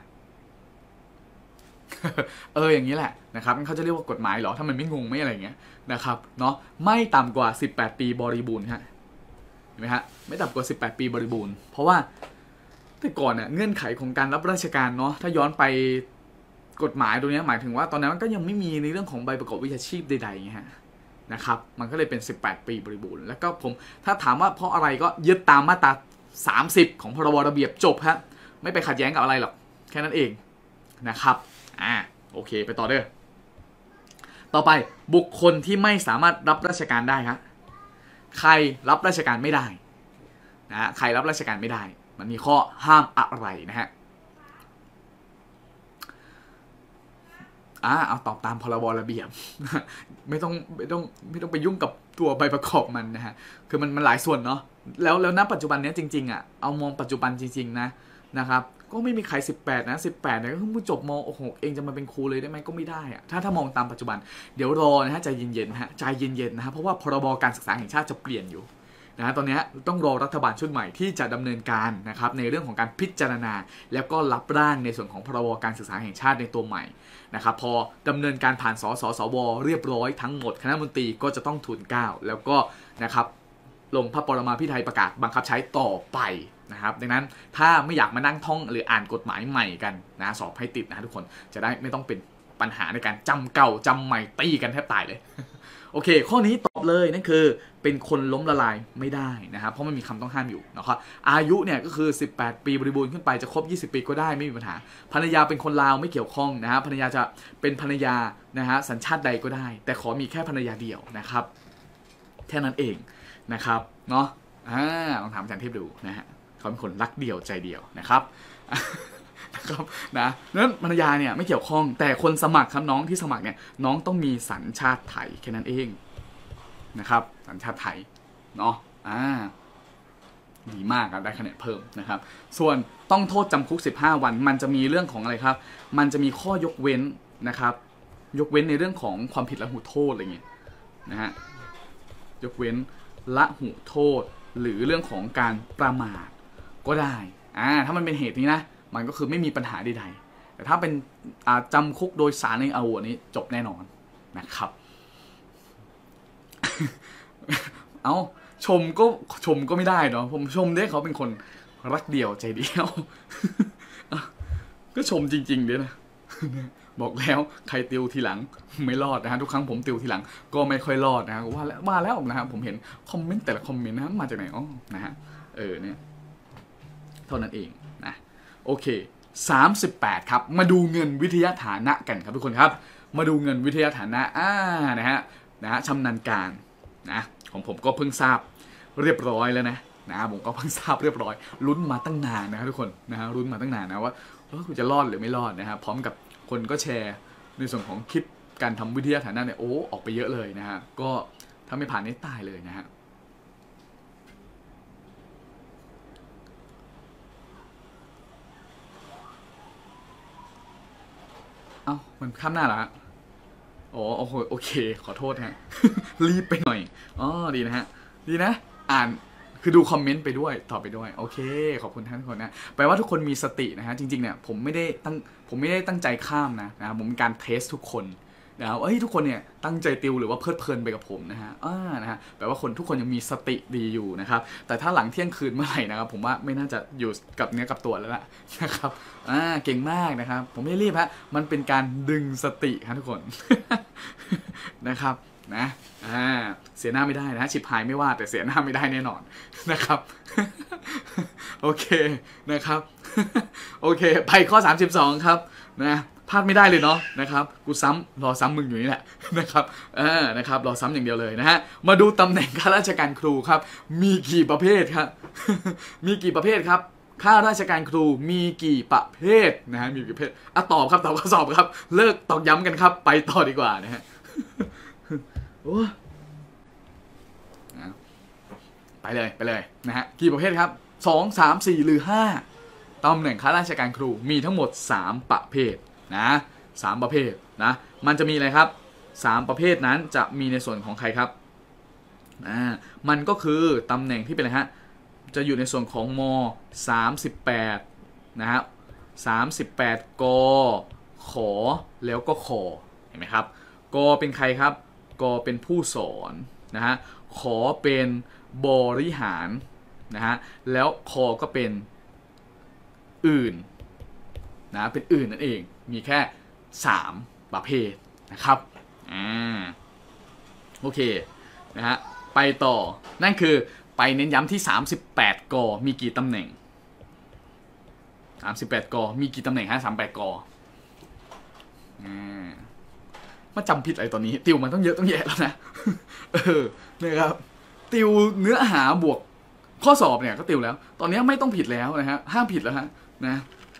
Speaker 1: เอออย่างนี้แหละนะครับเขาจะเรียกว่ากฎหมายเหรอถ้ามันไม่งงไม่อะไรเงี้ยนะครับเนาะไม่ต่ำกว่าสิบแปดปีบริบูรณ์ฮะเห็นไหมฮะไม่ต่ำกว่าสิบแปดปีบริบูรณ์เพราะว่าแต่ก่อนเนี่ยเงื่อนไขของการรับราชการเนาะถ้าย้อนไปกฎหมายตรงนี้หมายถึงว่าตอนนั้นมันก็ยังไม่มีในเรื่องของใบประกอบวิชาชีพใดๆไงฮะนะครับมันก็เลยเป็นสิบแปดปีบริบูรณ์แล้วก็ผมถ้าถามว่าเพราะอะไรก็ยึดตามมาตราสามสิบของพรบระเบียบจบฮะไม่ไปขัดแย้งกับอะไรหรอกแค่นั้นเองนะครับอ่าโอเคไปต่อเด้อต่อไปบุคคลที่ไม่สามารถรับราชการได้ครับใครรับราชการไม่ได้นะฮะใครรับราชการไม่ได้มันมีข้อห้ามอะไรนะฮะอ่าเอาตอบตามพรบระเบียบ ไม่ต้องไม่ต้องไม่ต้องไปยุ่งกับตัวใบประกอบมันนะฮะคือมันมันหลายส่วนเนาะแล้วแล้วณปัจจุบันนี้จริงๆอ่ะเอามองปัจจุบันจริงๆนะนะครับก็ไม่มีใครสิบแปดนะสิบแปดเนี่ยก็เพิ่งจบมโอ้โหเองจะมาเป็นครูเลยได้ไหมก็ไม่ได้อะถ้าถ้ามองตามปัจจุบันเดี๋ยวรอนะฮะใจเย็นๆฮะใจเย็นๆนะฮะเพราะว่าพรบการศึกษาแห่งชาติจะเปลี่ยนอยู่นะฮะตอนนี้ต้องรอรัฐบาลชุดใหม่ที่จะดำเนินการนะครับในเรื่องของการพิจารณาแล้วก็รับร่างในส่วนของพรบการศึกษาแห่งชาติในตัวใหม่นะครับพอดำเนินการผ่านสสสวเรียบร้อยทั้งหมดคณะมนตรีก็จะต้องทูลเกล้าแล้วก็นะครับลงพระปรมาภิไธยประกาศบังคับใช้ต่อไปนะครับดังนั้นถ้าไม่อยากมานั่งท่องหรืออ่านกฎหมายใหม่กันนะสอบให้ติดนะทุกคนจะได้ไม่ต้องเป็นปัญหาในการจำเก่าจำใหม่ตีกันแทบตายเลย โอเคข้อนี้ตอบเลยนั่นคือเป็นคนล้มละลายไม่ได้นะครับเพราะมันมีคำต้องห้ามอยู่นะครับอายุเนี่ยก็คือสิบแปดปีบริบูรณ์ขึ้นไปจะครบยี่สิบปีก็ได้ไม่มีปัญหาภรรยาเป็นคนลาวไม่เกี่ยวข้องนะฮะภรรยาจะเป็นภรรยานะฮะสัญชาติใดก็ได้แต่ขอมีแค่ภรรยาเดียวนะครับแค่นั้นเองนะครับเนาะอ่าลองถามอาจารย์เทพดูนะฮะเขาเป็นคนรักเดียวใจเดียวนะครับนะครับนะนั้นภรรยาเนี่ยไม่เกี่ยวข้องแต่คนสมัครครับน้องที่สมัครเนี่ยน้องต้องมีสัญชาติไทยแค่นั้นเองนะครับสัญชาติไทยเนาะอ่าดีมากครับได้คะแนนเพิ่มนะครับส่วนต้องโทษจำคุกสิบห้าวันมันจะมีเรื่องของอะไรครับมันจะมีข้อยกเว้นนะครับยกเว้นในเรื่องของความผิดละหุโทษอะไรเงี้ยนะฮะยกเว้นละหุโทษหรือเรื่องของการประมาทก็ได้อ่าถ้ามันเป็นเหตุนี้นะมันก็คือไม่มีปัญหาใดๆแต่ถ้าเป็นจำคุกโดยสารในอาวุธนี้จบแน่นอนนะครับ เอาชมก็ชมก็ไม่ได้เนาะผมชมได้เขาเป็นคนรักเดียวใจเดียว ก็ชมจริงๆเดี๋ยวนะ บอกแล้วใครติวทีหลังไม่รอดนะฮะทุกครั้งผมติวทีหลังก็ไม่ค่อยรอดนะฮะว่าแล้วว่าแล้วนะครับผมเห็นคอมเมนต์แต่ละคอมเมนต์นะมาจากไหนอ๋อนะฮะเออเนี่ยเท่านั้นเองนะโอเคสามสิบแปดครับมาดูเงินวิทยาฐานะกันครับทุกคนครับมาดูเงินวิทยาฐานะอ่านะฮะนะฮะชำนาญการนะของผมก็เพิ่งทราบเรียบร้อยแล้วนะนะผมก็เพิ่งทราบเรียบร้อยลุ้นมาตั้งนานนะครับทุกคนนะฮะลุ้นมาตั้งนานนะว่าเออคุณจะรอดหรือไม่รอดนะครับพร้อมกับคนก็แชร์ในส่วนของคลิปการทำวิทยาฐานะเนี่ยโอ้ออกไปเยอะเลยนะฮะก็ถ้าไม่ผ่านนี่ตายเลยนะฮะเอ้ามันข้ามหน้าแล้วอ๋อโอเคขอโทษฮะ รีบไปหน่อยอ๋อดีนะฮะดีนะอ่านคือดูคอมเมนต์ไปด้วยตอบไปด้วยโอเคขอบคุณท่านทุกคนนะแปลว่าทุกคนมีสตินะฮะจริงๆเนี่ยผมไม่ได้ตั้งผมไม่ได้ตั้งใจข้ามนะนะผมเป็นการเทสทุกคนนะครับเอ้ยทุกคนเนี่ยตั้งใจติวหรือว่าเพลิดเพลินไปกับผมนะฮะอ่านะฮะแปลว่าคนทุกคนยังมีสติดีอยู่นะครับแต่ถ้าหลังเที่ยงคืนเมื่อไหร่นะครับผมว่าไม่น่าจะอยู่กับเนื้อกับตัวแล้วล่ะนะครับอ่าเก่งมากนะครับผมไม่รีบฮะมันเป็นการดึงสติครับทุกคน นะครับนะอ่าเสียหน้าไม่ได้นะฉิบหายไม่ว่าแต่เสียหน้าไม่ได้แน่นอนนะครับ โอเคนะครับ โอเคไปข้อสามสิบสองครับนะพลาดไม่ได้เลยเนาะนะครับกูซ้ำรอซ้ำมึงอยู่นี่แหละนะครับเออนะครับรอซ้ำอย่างเดียวเลยนะฮะมาดูตำแหน่งข้าราชการครูครับมีกี่ประเภทครับ มีกี่ประเภทครับข้าราชการครูมีกี่ประเภทนะฮะมีกี่ประเภทอ่ะตอบครับตอบข้อสอบครับเลิกตอกย้ำกันครับไปต่อดีกว่านะฮะ โอ้ไปเลยไปเลยนะฮะกี่ประเภทครับสอง สาม สี่หรือห้าตำแหน่งข้าราชการครูมีทั้งหมดสามประเภทนะสามประเภทนะมันจะมีอะไรครับสามประเภทนั้นจะมีในส่วนของใครครับอ่ามันก็คือตำแหน่งที่เป็นอะไรฮะจะอยู่ในส่วนของมสามสิบแปดนะครับสามสิบแปดกขอแล้วก็ขอเห็นไหมครับกเป็นใครครับกเป็นผู้สอนนะฮะขอเป็นบริหารนะฮะแล้วคอก็เป็นอื่นนะเป็นอื่นนั่นเองมีแค่สามประเภทนะครับอ่าโอเคนะฮะไปต่อนั่นคือไปเน้นย้ำที่สามสิบแปดกมีกี่ตำแหน่งสามสิบแปดกมีกี่ตำแหน่งฮะสามสิบแปดกอ่ามาจำผิดอะไรตอนนี้ติวมันต้องเยอะต้องแยะแล้วนะเออนะครับติวเนื้อหาบวกข้อสอบเนี่ยก็ติวแล้วตอนนี้ไม่ต้องผิดแล้วนะฮะห้ามผิดแล้วฮะนะ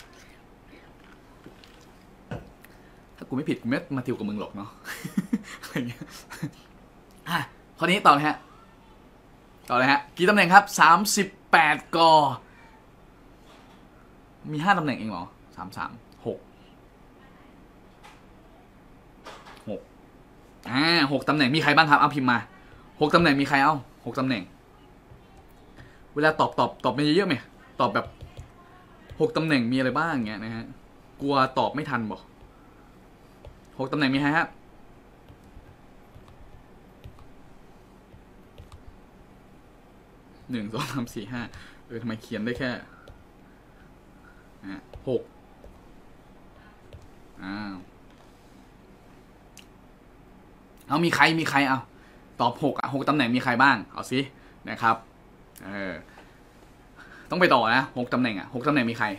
Speaker 1: ถ้ากูไม่ผิดกูไม่มาติวกับมึงหรอกเนาะอะไรเงี้ยอ่ะข้อนี้ต่อเลยฮะต่อเลยฮะกี่ตำแหน่งครับสามสิบแปดกมีห้าตำแหน่งเองเหรอสามสามหกหกอ่าหกตำแหน่งมีใครบ้างครับเอาพิมพ์มาหกตำแหน่งมีใครเอาหกตำแหน่งเวลาตอบตอบตอบไม่เยอะๆไหมตอบแบบหกตำแหน่งมีอะไรบ้างเงี้ยนะฮะกลัวตอบไม่ทันบอกหกตำแหน่งมีใครครับหนึ่งสองสามสี่ห้าเออทำไมเขียนได้แค่หกอ้าวเอามีใครมีใครเอาตอบหกอ่ะหกตำแหน่งมีใครบ้างเอาสินะครับเออต้องไปต่อนะหกตำแหน่งอ่ะหกตำแหน่งมีใคร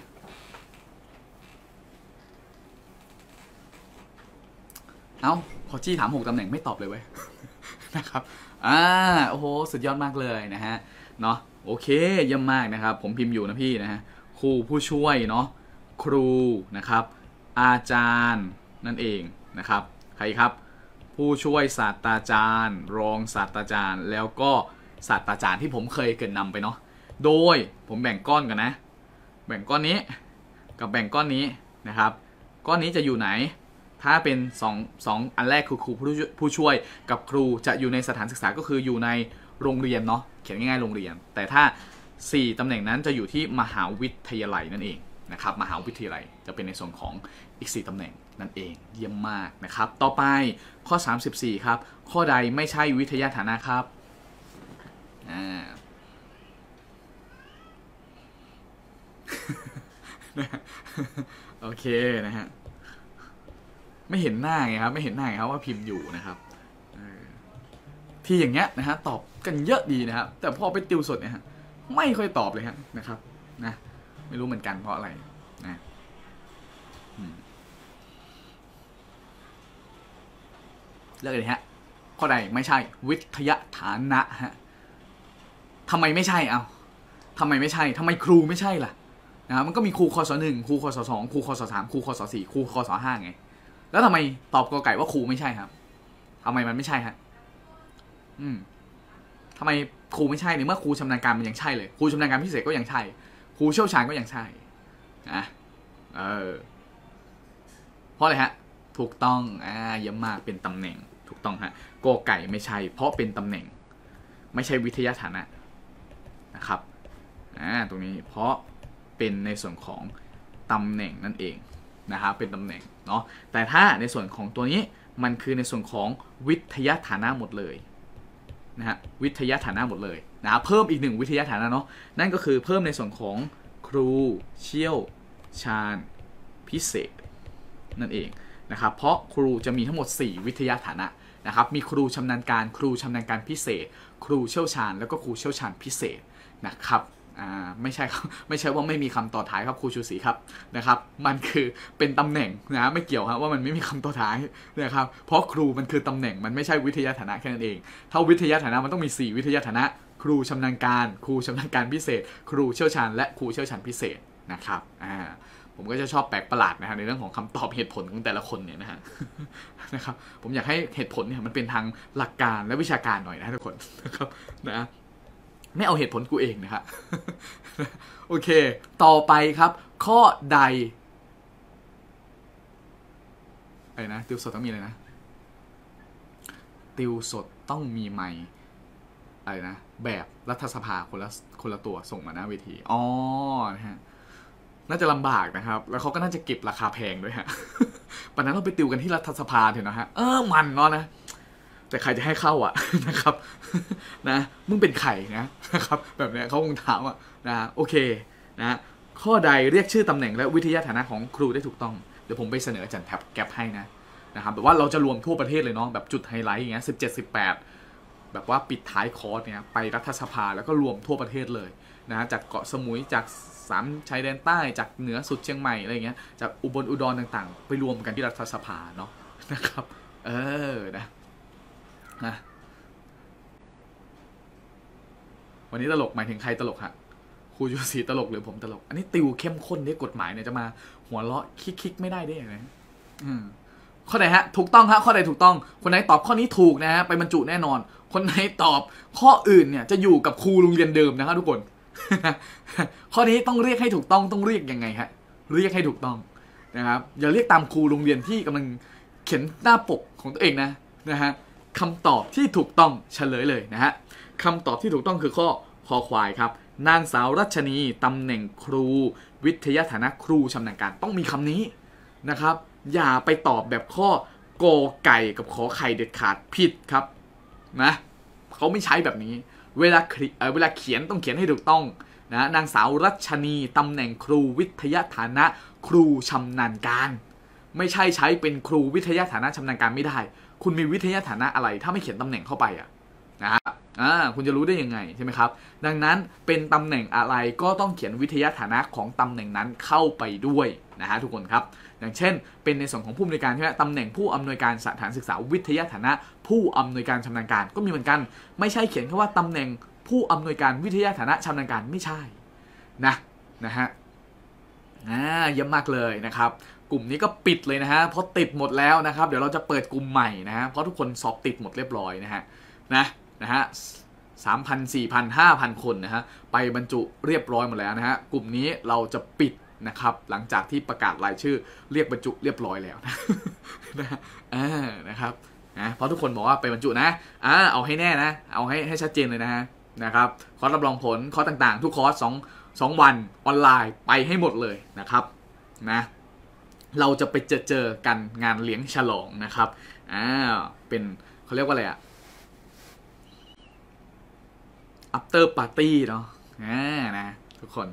Speaker 1: เอาพอจี้ถามหกตำแหน่งไม่ตอบเลยเว้ยนะครับอ่าโอ้โหสุดยอดมากเลยนะฮะเนาะโอเคเยี่ยมมากนะครับผมพิมพ์อยู่นะพี่นะฮะครูผู้ช่วยเนาะครูนะครับอาจารย์นั่นเองนะครับใครครับผู้ช่วยศาสตราจารย์รองศาสตราจารย์แล้วก็ศาสตราจารย์ที่ผมเคยเกริ่นนำไปเนาะโดยผมแบ่งก้อนกันนะแบ่งก้อนนี้กับแบ่งก้อนนี้นะครับก้อนนี้จะอยู่ไหนถ้าเป็นสองสองอันแรกคือครูผู้ช่วยกับครูจะอยู่ในสถานศึกษาก็คืออยู่ในโรงเรียนเนาะเขียนง่ายๆโรงเรียนแต่ถ้าสี่ตำแหน่งนั้นจะอยู่ที่มหาวิทยาลัยนั่นเองนะครับมหาวิทยาลัยจะเป็นในส่วนของอีกสี่ตำแหน่งนั่นเองเยี่ยมมากนะครับต่อไปข้อสามสิบสี่ครับข้อใดไม่ใช่วิทยาฐานะครับอ่าโอเคนะฮะไม่เห็นหน้าไงครับไม่เห็นหน้าไงครับว่าพิมพ์อยู่นะครับที่อย่างเงี้ยนะฮะตอบกันเยอะดีนะครับแต่พอไปติวสดเนี่ยฮะไม่ค่อยตอบเลยฮะนะครับนะไม่รู้เหมือนกันเพราะอะไรนะเลือกเลยฮะข้อใดไม่ใช่วิทยาฐานะฮะทำไมไม่ใช่เอาทำไมไม่ใช่ทำไมครูไม่ใช่ล่ะนะมันก็มีครูคศหนึ่งครูคศสองครูคศสามครูคศสี่ครูคศห้าไงแล้วทำไมตอบกอไก่ว่าครูไม่ใช่ครับทำไมมันไม่ใช่ฮะอืมทำไมครูไม่ใช่เนี่ยเมื่อครูชำนาญการมันยังใช่เลยครูชำนาญการพิเศษก็ยังใช่ครูเชี่ยวชาญก็ยังใช่นะเออเพราะอะไรฮะถูกต้องอ่าเยี่ยมมากเป็นตำแหน่งถูกต้องฮะกอไก่ไม่ใช่เพราะเป็นตำแหน่งไม่ใช่วิทยาฐานะนะครับอ่าตรงนี้เพราะเป็นในส่วนของตำแหน่งนั่นเองนะครับเป็นตำแหน่งเนาะแต่ถ้าในส่วนของตัวนี้มันคือในส่วนของวิทยาฐานะหมดเลยนะฮะวิทยาฐานะหมดเลยนะเพิ่มอีกหนึ่งวิทยาฐานะเนาะนั่นก็คือเพิ่มในส่วนของครูเชี่ยวชาญพิเศษนั่นเองนะครับเพราะครูจะมีทั้งหมดสี่วิทยาฐานะนะครับมีครูชำนาญการครูชำนาญการพิเศษครูเชี่ยวชาญแล้วก็ครูเชี่ยวชาญพิเศษนะครับอ่าไม่ใช่ครับไม่ใช่ว่าไม่มีคำต่อท้ายครับครูชูศรีครับนะครับมันคือเป็นตำแหน่งนะไม่เกี่ยวครับว่ามันไม่มีคำต่อท้ายนะครับเพราะครูมันคือตำแหน่งมันไม่ใช่วิทยาฐานะแค่นั้นเองถ้าวิทยาฐานะมันต้องมีสี่วิทยาฐานะครูชำนาญการครูชำนาญการพิเศษครูเชี่ยวชาญและครูเชี่ยวชาญพิเศษนะครับอ่าผมก็จะชอบแปลกประหลาดนะฮะในเรื่องของคำตอบเหตุผลของแต่ละคนเนี่ยนะฮะนะครับผมอยากให้เหตุผลเนี่ยมันเป็นทางหลักการและวิชาการหน่อยนะทุกคนนะครับนะไม่เอาเหตุผลกูเองนะครับโอเคต่อไปครับข้อใดอะไรนะติวสดต้องมีอะไรนะติวสดต้องมีไมค์อะไรนะแบบรัฐสภาคนละคนละตัวส่งมาหน้าเวทีอ๋อนะฮะน่าจะลำบากนะครับแล้วเขาก็น่าจะเก็บราคาแพงด้วยฮะปัจจุบันเราไปติวกันที่รัฐสภาเถอะนะฮะเออมันเนาะนะแต่ใครจะให้เข้าอ่ะนะครับนะมึงเป็นไข่นะนะครับแบบนี้เขาคงถามอ่ะนะโอเคนะข้อใดเรียกชื่อตำแหน่งและวิทยาฐานะของครูได้ถูกต้องเดี๋ยวผมไปเสนออาจารย์แท็บแก๊ปให้นะนะครับแบบว่าเราจะรวมทั่วประเทศเลยเนาะแบบจุดไฮไลท์อย่างเงี้ยสิบเจ็ดสิบแปดแบบว่าปิดท้ายคอร์สเนี่ยไปรัฐสภาแล้วก็รวมทั่วประเทศเลยนะจากเกาะสมุยจากสามชายแดนใต้จากเหนือสุดเชียงใหม่อะไรเงี้ยจากอุบลอุดรต่างๆไปรวมกันที่รัฐสภาเนาะนะครับเออนะนะวันนี้ตลกหมายถึงใครตลกฮะครูยูสีตลกหรือผมตลกอันนี้ติวเข้มข้นเนี่ยกฎหมายเนี่ยจะมาหัวเราะคิกๆไม่ได้ได้ยังไงอืมข้อใดฮะถูกต้องฮะข้อใดถูกต้องคนไหนตอบข้อนี้ถูกนะฮะไปบรรจุแน่นอนคนไหนตอบข้ออื่นเนี่ยจะอยู่กับครูโรงเรียนเดิมนะครับทุกคน ข้อนี้ต้องเรียกให้ถูกต้องต้องเรียกยังไงฮะเรียกให้ถูกต้องนะครับอย่าเรียกตามครูโรงเรียนที่กำลังเขียนหน้าปกของตัวเองนะนะฮะคำตอบที่ถูกต้องเฉลยเลยนะฮะคำตอบที่ถูกต้องคือข้อคอควายครับนางสาวรัชนีตำแหน่งครูวิทยาฐานะครูชำนาญการต้องมีคำนี้นะครับอย่าไปตอบแบบข้อกอไก่กับขอไข่เด็ดขาดผิดครับนะเขาไม่ใช้แบบนี้เวลาเวลาเขียนต้องเขียนให้ถูกต้องนะนางสาวรัชนีตำแหน่งครูวิทยาฐานะครูชำนาญการไม่ใช่ใช้เป็นครูวิทยาฐานะชำนาญการไม่ได้คุณมีวิทยาฐานะอะไรถ้าไม่เขียนตำแหน่งเข้าไปอ่ะนะฮะอ่าคุณจะรู้ได้ยังไงใช่ไหมครับดังนั้นเป็นตำแหน่งอะไรก็ต้องเขียนวิทยาฐานะของตำแหน่งนั้นเข้าไปด้วยนะฮะทุกคนครับอย่างเช่นเป็นในส่วนของผู้อำนวยการใช่ไหมตำแหน่งผู้อำนวยการสถานศึกษาวิทยาฐานะผู้อำนวยการชำนาญการก็มีเหมือนกันไม่ใช่เขียนแค่ว่าตำแหน่งผู้อำนวยการวิทยาฐานะชำนาญการไม่ใช่นะนะฮะอ่าเยี่ยมมากเลยนะครับกลุ่มนี้ก็ปิดเลยนะฮะเพราะติดหมดแล้วนะครับเดี๋ยวเราจะเปิดกลุ่มใหม่นะฮะเพราะทุกคนสอบติดหมดเรียบร้อยนะฮะนะนะฮะสามพันสี่พันห้าพันคนนะฮะไปบรรจุเรียบร้อยหมดแล้วนะฮะกลุ่มนี้เราจะปิดนะครับหลังจากที่ประกาศรายชื่อเรียกบรรจุเรียบร้อยแล้วนะนะอ่านะครับนะเพราะทุกคนบอกว่าไปบรรจุนะอ่าเอาให้แน่นะเอาให้ให้ชัดเจนเลยนะฮะนะครับคอร์สรับรองผลคอร์สต่างๆทุกคอร์สสองสองวันออนไลน์ไปให้หมดเลยนะครับนะเราจะไปเจอเจอกันงานเลี้ยงฉลองนะครับอ่าเป็นเขาเรียกว่าอะไรอะafter party เนาะอ่านะทุกคน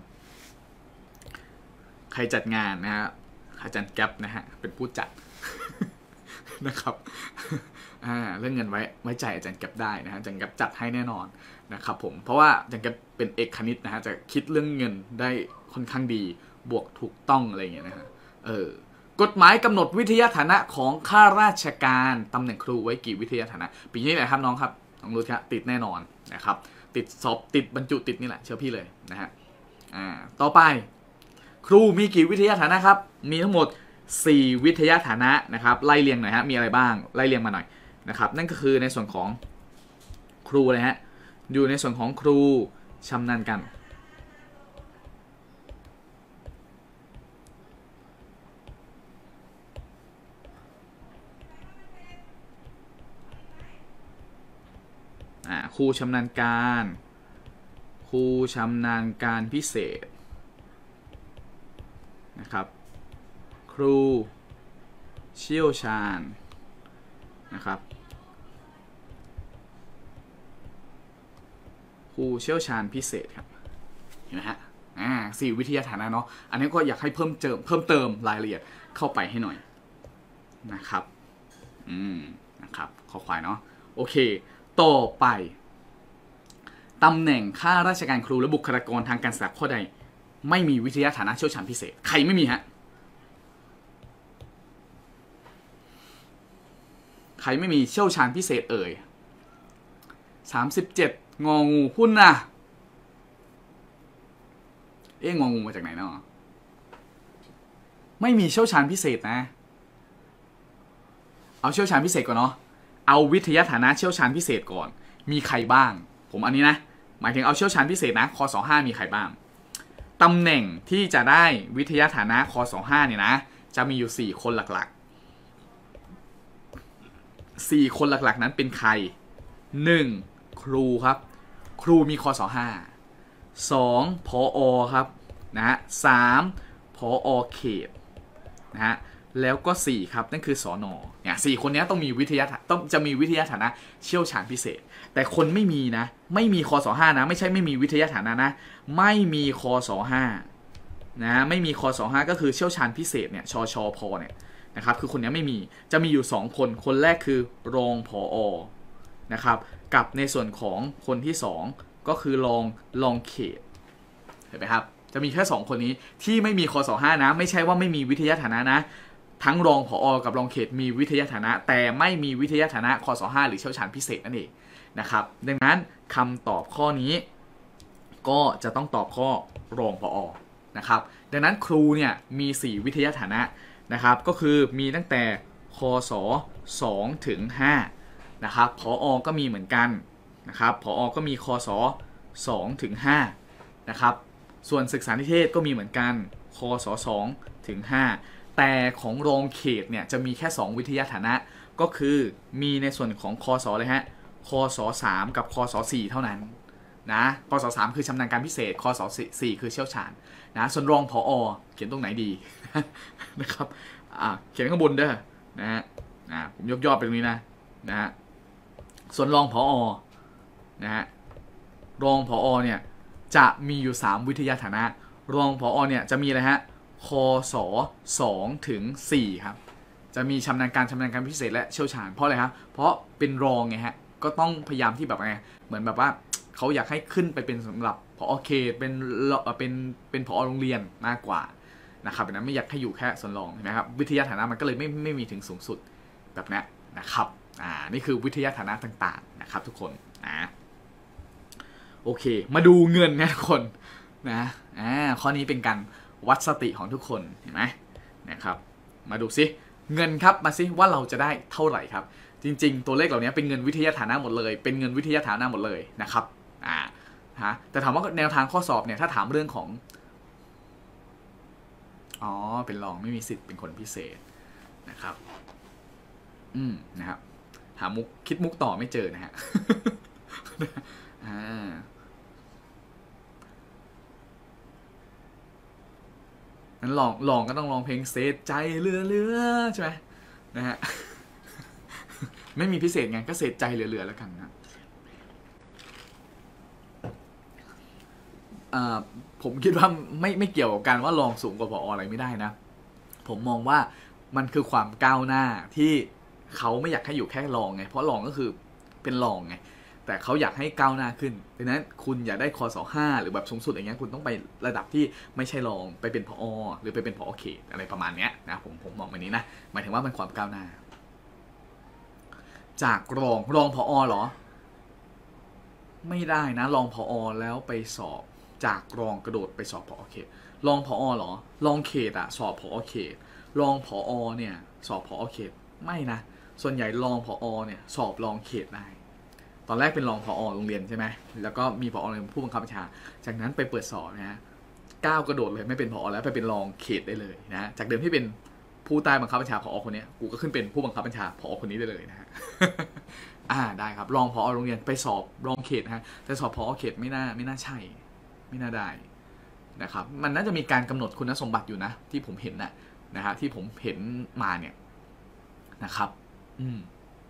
Speaker 1: ใครจัดงานนะฮะอาจารย์แก๊ปนะฮะเป็นผู้จัด นะครับอ่าเรื่องเงินไว้ไว้ใจอาจารย์แก๊ปได้นะฮะอาจารย์แก๊ปจัดให้แน่นอนนะครับผมเพราะว่าอาจารย์แก๊ปเป็นเอกคณิตนะฮะจะคิดเรื่องเงินได้ค่อนข้างดีบวกถูกต้องอะไรอย่างเงี้ยนะฮะเออกฎหมายกำหนดวิทยาฐานะของข้าราชการตำแหน่งครูไว้กี่วิทยาฐานะปีนี้แหละครับน้องครับน้องรู้ครับติดแน่นอนนะครับติดสอบติดบรรจุติดนี่แหละเชื่อพี่เลยนะฮะอ่าต่อไปครูมีกี่วิทยาฐานะครับมีทั้งหมดสี่วิทยาฐานะนะครับไล่เรียงหน่อยฮะมีอะไรบ้างไล่เรียงมาหน่อยนะครับนั่นก็คือในส่วนของครูเลยฮะอยู่ในส่วนของครูชำนาญการครูชำนาญการครูชำนาญการพิเศษนะครับครูเชี่ยวชาญนะครับครูเชี่ยวชาญพิเศษครับเห็นไหมฮะอ่าสี่วิทยาฐานะเนาะอันนี้ก็อยากให้เพิ่มเติมเพิ่มเติมรายละเอียดเข้าไปให้หน่อยนะครับอืมนะครับขอควายเนาะโอเคต่อไปตำแหน่งข้าราชการครูและบุคลากรทางการศึกษาข้อใดไม่มีวิทยาฐานะเชี่ยวชาญพิเศษใครไม่มีฮะใครไม่มีเชี่ยวชาญพิเศษเอ่ยสามสิบเจ็ดงองูหุ้นนะเอ๊ะงองูมาจากไหนเนาะไม่มีเชี่ยวชาญพิเศษนะเอาเชี่ยวชาญพิเศษก่อนเนาะเอาวิทยาฐานะเชี่ยวชาญพิเศษก่อนมีใครบ้างผมอันนี้นะหมายถึงเอาเชี่ยวชาญพิเศษนะคสห้ามีใครบ้างตำแหน่งที่จะได้วิทยาฐานะคสห้าเนี่ยนะจะมีอยู่สี่คนหลักๆสี่คนหลักๆนั้นเป็นใครหนึ่งครูครับครูมีคสห้า สองผอครับนะฮะสามผอเขตนะฮะแล้วก็สี่ครับนั่นคือสอนอเนี่ยสี่คนนี้ต้องมีวิทยาต้องจะมีวิทยาฐานะเชี่ยวชาญพิเศษแต่คนไม่มีนะไม่มีคสห้านะไม่ใช่ไม่มีวิทยาฐานะนะไม่มีคสห้านะไม่มีคสห้าก็คือเชี่ยวชาญพิเศษเนี่ยชชพเนี่ยนะครับคือคนนี้ไม่มีจะมีอยู่สองคนคนแรกคือรองผอนะครับกับในส่วนของคนที่สองก็คือรองรองเขตเห็นไหมครับจะมีแค่สองคนนี้ที่ไม่มีคสห้านะไม่ใช่ว่าไม่มีวิทยาฐานะนะทั้งรองผอกับรองเขตมีวิทยาฐานะแต่ไม่มีวิทยาฐานะคสห้าหรือเชี่ยวชาญพิเศษนั่นเองนะครับดังนั้นคำตอบข้อนี้ก็จะต้องตอบข้อรองผอนะครับดังนั้นครูเนี่ยมีสี่วิทยาฐานะนะครับก็คือมีตั้งแต่คศสองถึงห้านะครับผอก็มีเหมือนกันนะครับผอก็มีคศสองถึงห้านะครับส่วนศึกษานิเทศก็มีเหมือนกันคศสองถึงห้าแต่ของรองเขตเนี่ยจะมีแค่สองวิทยาฐานะก็คือมีในส่วนของคศเลยฮะคศสามกับคศสี่เท่านั้นนะคศสามคือชำนาญการพิเศษคศสี่คือเชี่ยวชาญนะส่วนรองผอเขียนตรงไหนดี นะครับอ่าเขียนข้างบนเด้อนะฮะอ่าผมยกยอดไปตรงนี้นะนะฮะส่วนรองผอนะฮะรองผอเนี่ยจะมีอยู่สามวิทยาฐานะรองผอเนี่ยจะมีอะไรฮะคศสองถึงสี่ครับจะมีชำนาญการชำนาญการพิเศษและเชี่ยวชาญเพราะอะไรครับเพราะเป็นรองไงฮะก็ต้องพยายามที่แบบไงเหมือนแบบว่าเขาอยากให้ขึ้นไปเป็นสำหรับผอเขตเป็นเป็นเป็นผอโรงเรียนมากกว่านะครับดังนั้นไม่อยากให้อยู่แค่ส่วนรองใช่ไหมครับวิทยาฐานะมันก็เลยไม่ไม่มีถึงสูงสุดแบบนี้นะครับอ่านี่คือวิทยาฐานะต่างๆนะครับทุกคนนะโอเคมาดูเงินนะทุกคนนะอ่าข้อนี้เป็นการวัดสติของทุกคนเห็นไหมนะครับมาดูซิเงินครับมาซิว่าเราจะได้เท่าไหร่ครับจริงๆตัวเลขเหล่านี้เป็นเงินวิทยาฐานะหมดเลยเป็นเงินวิทยาฐานะหมดเลยนะครับอ่าฮะแต่ถามว่าแนวทางข้อสอบเนี่ยถ้าถามเรื่องของอ๋อเป็นรองไม่มีสิทธิ์เป็นคนพิเศษนะครับอืมนะครับหามุกคิดมุกต่อไม่เจอนะฮะอ่านั้นลองลองก็ต้องลองเพลงเศษใจเรือเรือใช่ไหมนะฮะไม่มีพิเศษไงก็เศษใจเรือเรือแล้วกันนะอ่าผมคิดว่าไม่ไม่เกี่ยวกับการว่าลองสูงกว่าผออะไรไม่ได้นะผมมองว่ามันคือความก้าวหน้าที่เขาไม่อยากให้อยู่แค่ลองไงเพราะลองก็คือเป็นลองไงแต่เขาอยากให้ก้าวหน้าขึ้นดังนั้นคุณอยากได้คศห้าหรือแบบสูงสุดอย่างเงี้ยคุณต้องไประดับที่ไม่ใช่รองไปเป็นผอหรือไปเป็นผอเขตอะไรประมาณเนี้ยนะผมผมมองแบบนี้นะหมายถึงว่ามันความก้าวหน้าจากรองรองผอเหรอไม่ได้นะรองผอแล้วไปสอบจากรองกระโดดไปสอบผอเขตรองผอเหรอรองเขตอะสอบผอเขตรองผอเนี่ยสอบผอเขตไม่นะส่วนใหญ่รองผอเนี่ยสอบรองเขตได้ตอนแรกเป็นรองผอโรงเรียนใช่ไหมแล้วก็มีผอโรงเรียนผู้บังคับบัญชาจากนั้นไปเปิดสอบนะฮะก้าวกระโดดเลยไม่เป็นผอแล้วไปเป็นรองเขตได้เลยนะจากเดิมที่เป็นผู้ใต้บังคับบัญชาผอคนนี้กูก็ขึ้นเป็นผู้บังคับบัญชาผอคนนี้ได้เลยนะฮะ อ่าได้ครับรองผอโรงเรียนไปสอบรองเขตนะฮะแต่สอบผอเขตไม่น่าไม่น่าใช่ไม่น่าได้นะครับมันน่าจะมีการกำหนดคุณสมบัติอยู่นะที่ผมเห็นนะนะฮะที่ผมเห็นมาเนี่ยนะครับอืม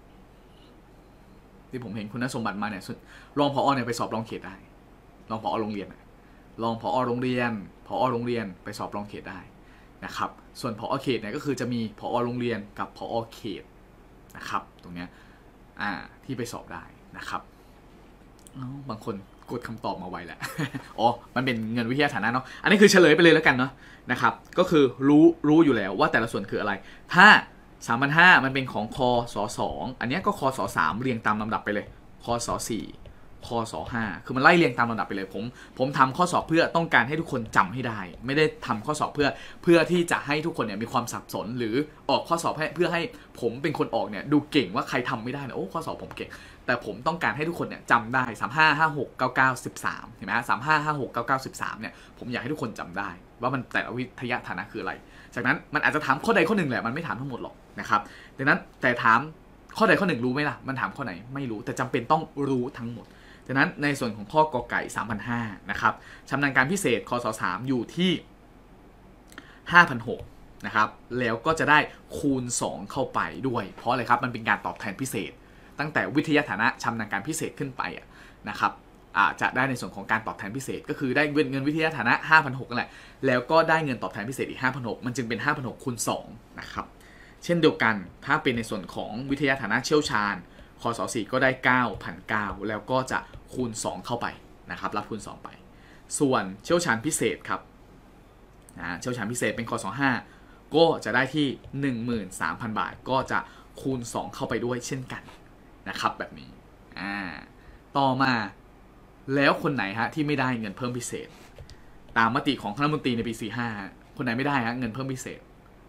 Speaker 1: ที่ผมเห็นคุณสมบัติมาเนี่ยรองผอเนี่ยไปสอบรองเขตได้รองผอโรงเรียนรองผอโรงเรียนผอโรงเรียนไปสอบรองเขตได้นะครับส่วนผอเขตเนี่ยก็คือจะมีผอโรงเรียนกับผอเขตนะครับตรงเนี้ยอ่าที่ไปสอบได้นะครับบางคนกดคำตอบมาไวแหละ อ๋อมันเป็นเงินวิทยาฐานะเนาะอันนี้คือเฉลยไปเลยแล้วกันเนาะนะครับก็คือรู้รู้อยู่แล้วว่าแต่ละส่วนคืออะไรถ้าสามพันห้ามันเป็นของคศสองอันนี้ก็คศสามเรียงตามลำดับไปเลยคศสี่คศห้าคือมันไล่เรียงตามลำดับไปเลยผมผมทำข้อสอบเพื่อต้องการให้ทุกคนจำให้ได้ไม่ได้ทำข้อสอบเพื่อเพื่อที่จะให้ทุกคนเนี่ยมีความสับสนหรือออกข้อสอบให้เพื่อให้ผมเป็นคนออกเนี่ยดูเก่งว่าใครทำไม่ได้นะโอ้ข้อสอบผมเก่งแต่ผมต้องการให้ทุกคนเนี่ยจำได้สามห้าห้าหกเก้าเก้าสิบสามเห็นไหมสามห้าห้าหกเก้าเก้าสิบสามเนี่ยผมอยากให้ทุกคนจำได้ว่ามันแต่ละวิทยาฐานะคืออะไรจากนั้นมันอาจจะถามข้อใดข้อหนึ่งแหละมันไม่ถามทั้งหมดหรอกนะครับดังนั้นแต่ถามข้อใดข้อหนึ่งรู้ไหมล่ะมันถามข้อไหนไม่รู้แต่จำเป็นต้องรู้ทั้งหมดฉะนั้นในส่วนของข้อกอไก่ สามพันห้าร้อย นะครับชำนาญการพิเศษคศสามอยู่ที่ ห้าพันหกร้อย นะครับแล้วก็จะได้คูณสองเข้าไปด้วยเพราะอะไรครับมันเป็นการตอบแทนพิเศษตั้งแต่วิทยาฐานะชำนาญการพิเศษขึ้นไปนะครับอาจจะได้ในส่วนของการตอบแทนพิเศษก็คือได้เงินวิทยาฐานะ ห้าพันหกร้อย นั่นแหละแล้วก็ได้เงินตอบแทนพิเศษอีก ห้าพันหกร้อย มันจึงเป็น ห้าพันหกร้อย คูณสองนะครับเช่นเดียวกันถ้าเป็นในส่วนของวิทยาฐานะเชี่ยวชาญคศสี่ก็ได้ เก้าพันเก้าร้อย แล้วก็จะคูณสองเข้าไปนะครับรับคูณสองไปส่วนเชี่ยวชาญพิเศษครับนะเชี่ยวชาญพิเศษเป็นคศห้าก็จะได้ที่ หนึ่งหมื่นสามพัน บาทก็จะคูณสองเข้าไปด้วยเช่นกันนะครับแบบนี้อ่าต่อมาแล้วคนไหนฮะที่ไม่ได้เงินเพิ่มพิเศษตามมติของคณะรัฐมนตรีในปีสี่สิบห้าคนไหนไม่ได้ฮะเงินเพิ่มพิเศษ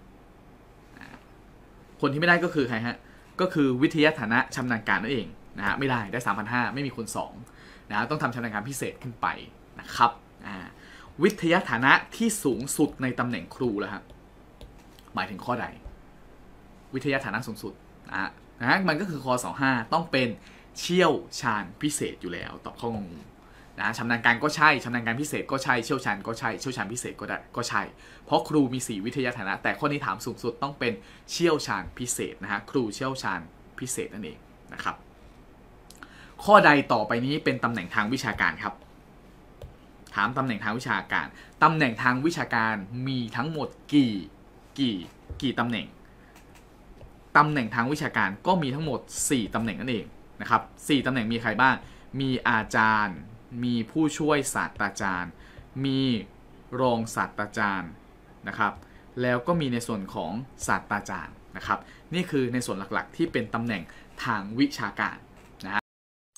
Speaker 1: คนที่ไม่ได้ก็คือใครฮะก็คือวิทยาฐานะชำนาญการนั่นเองนะฮะไม่ได้ได้ สามพันห้าร้อย ไม่มีคูณสองนะต้องทำชำนาญการพิเศษขึ้นไปนะครับอ่าวิทยาฐานะที่สูงสุดในตำแหน่งครูแล้วครับหมายถึงข้อใดวิทยาฐานะสูงสุดนะนะมันก็คือคศห้าต้องเป็นเชี่ยวชาญพิเศษอยู่แล้วตอบข้องงนะชำนาญการก็ใช่ชำนาญการพิเศษก็ใช่เชี่ยวชาญก็ใช่เชี่ยวชาญพิเศษก็ได้ก็ใช่เพราะครูมีสี่วิทยาฐานะแต่ข้อนี้ถามสูงสุดต้องเป็นเชี่ยวชาญพิเศษนะฮะครูเชี่ยวชาญพิเศษนั่นเองนะครับข้อใดต่อไปนี้เป็นตำแหน่งทางวิชาการครับถามตำแหน่งทางวิชาการตำแหน่งทางวิชาการมีทั้งหมดกี่กี่กี่ตำแหน่งตำแหน่งทางวิชาการก็มีทั้งหมดสี่ตำแหน่งนั่นเองนะครับสี่ตำแหน่งมีใครบ้างมีอาจารย์มีผู้ช่วยศาสตราจารย์มีรองศาสตราจารย์นะครับแล้วก็มีในส่วนของศาสตราจารย์นะครับนี่คือในส่วนหลักๆที่เป็นตำแหน่งทางวิชาการนะฮะ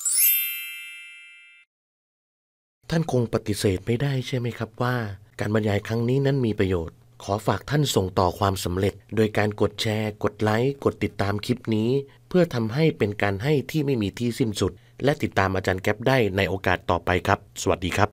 Speaker 2: ท่านคงปฏิเสธไม่ได้ใช่ไหมครับว่าการบรรยายครั้งนี้นั้นมีประโยชน์ขอฝากท่านส่งต่อความสำเร็จโดยการกดแชร์กดไลค์กดติดตามคลิปนี้เพื่อทำให้เป็นการให้ที่ไม่มีที่สิ้นสุดและติดตามอาจารย์แก๊ปได้ในโอกาสต่อไปครับสวัสดีครับ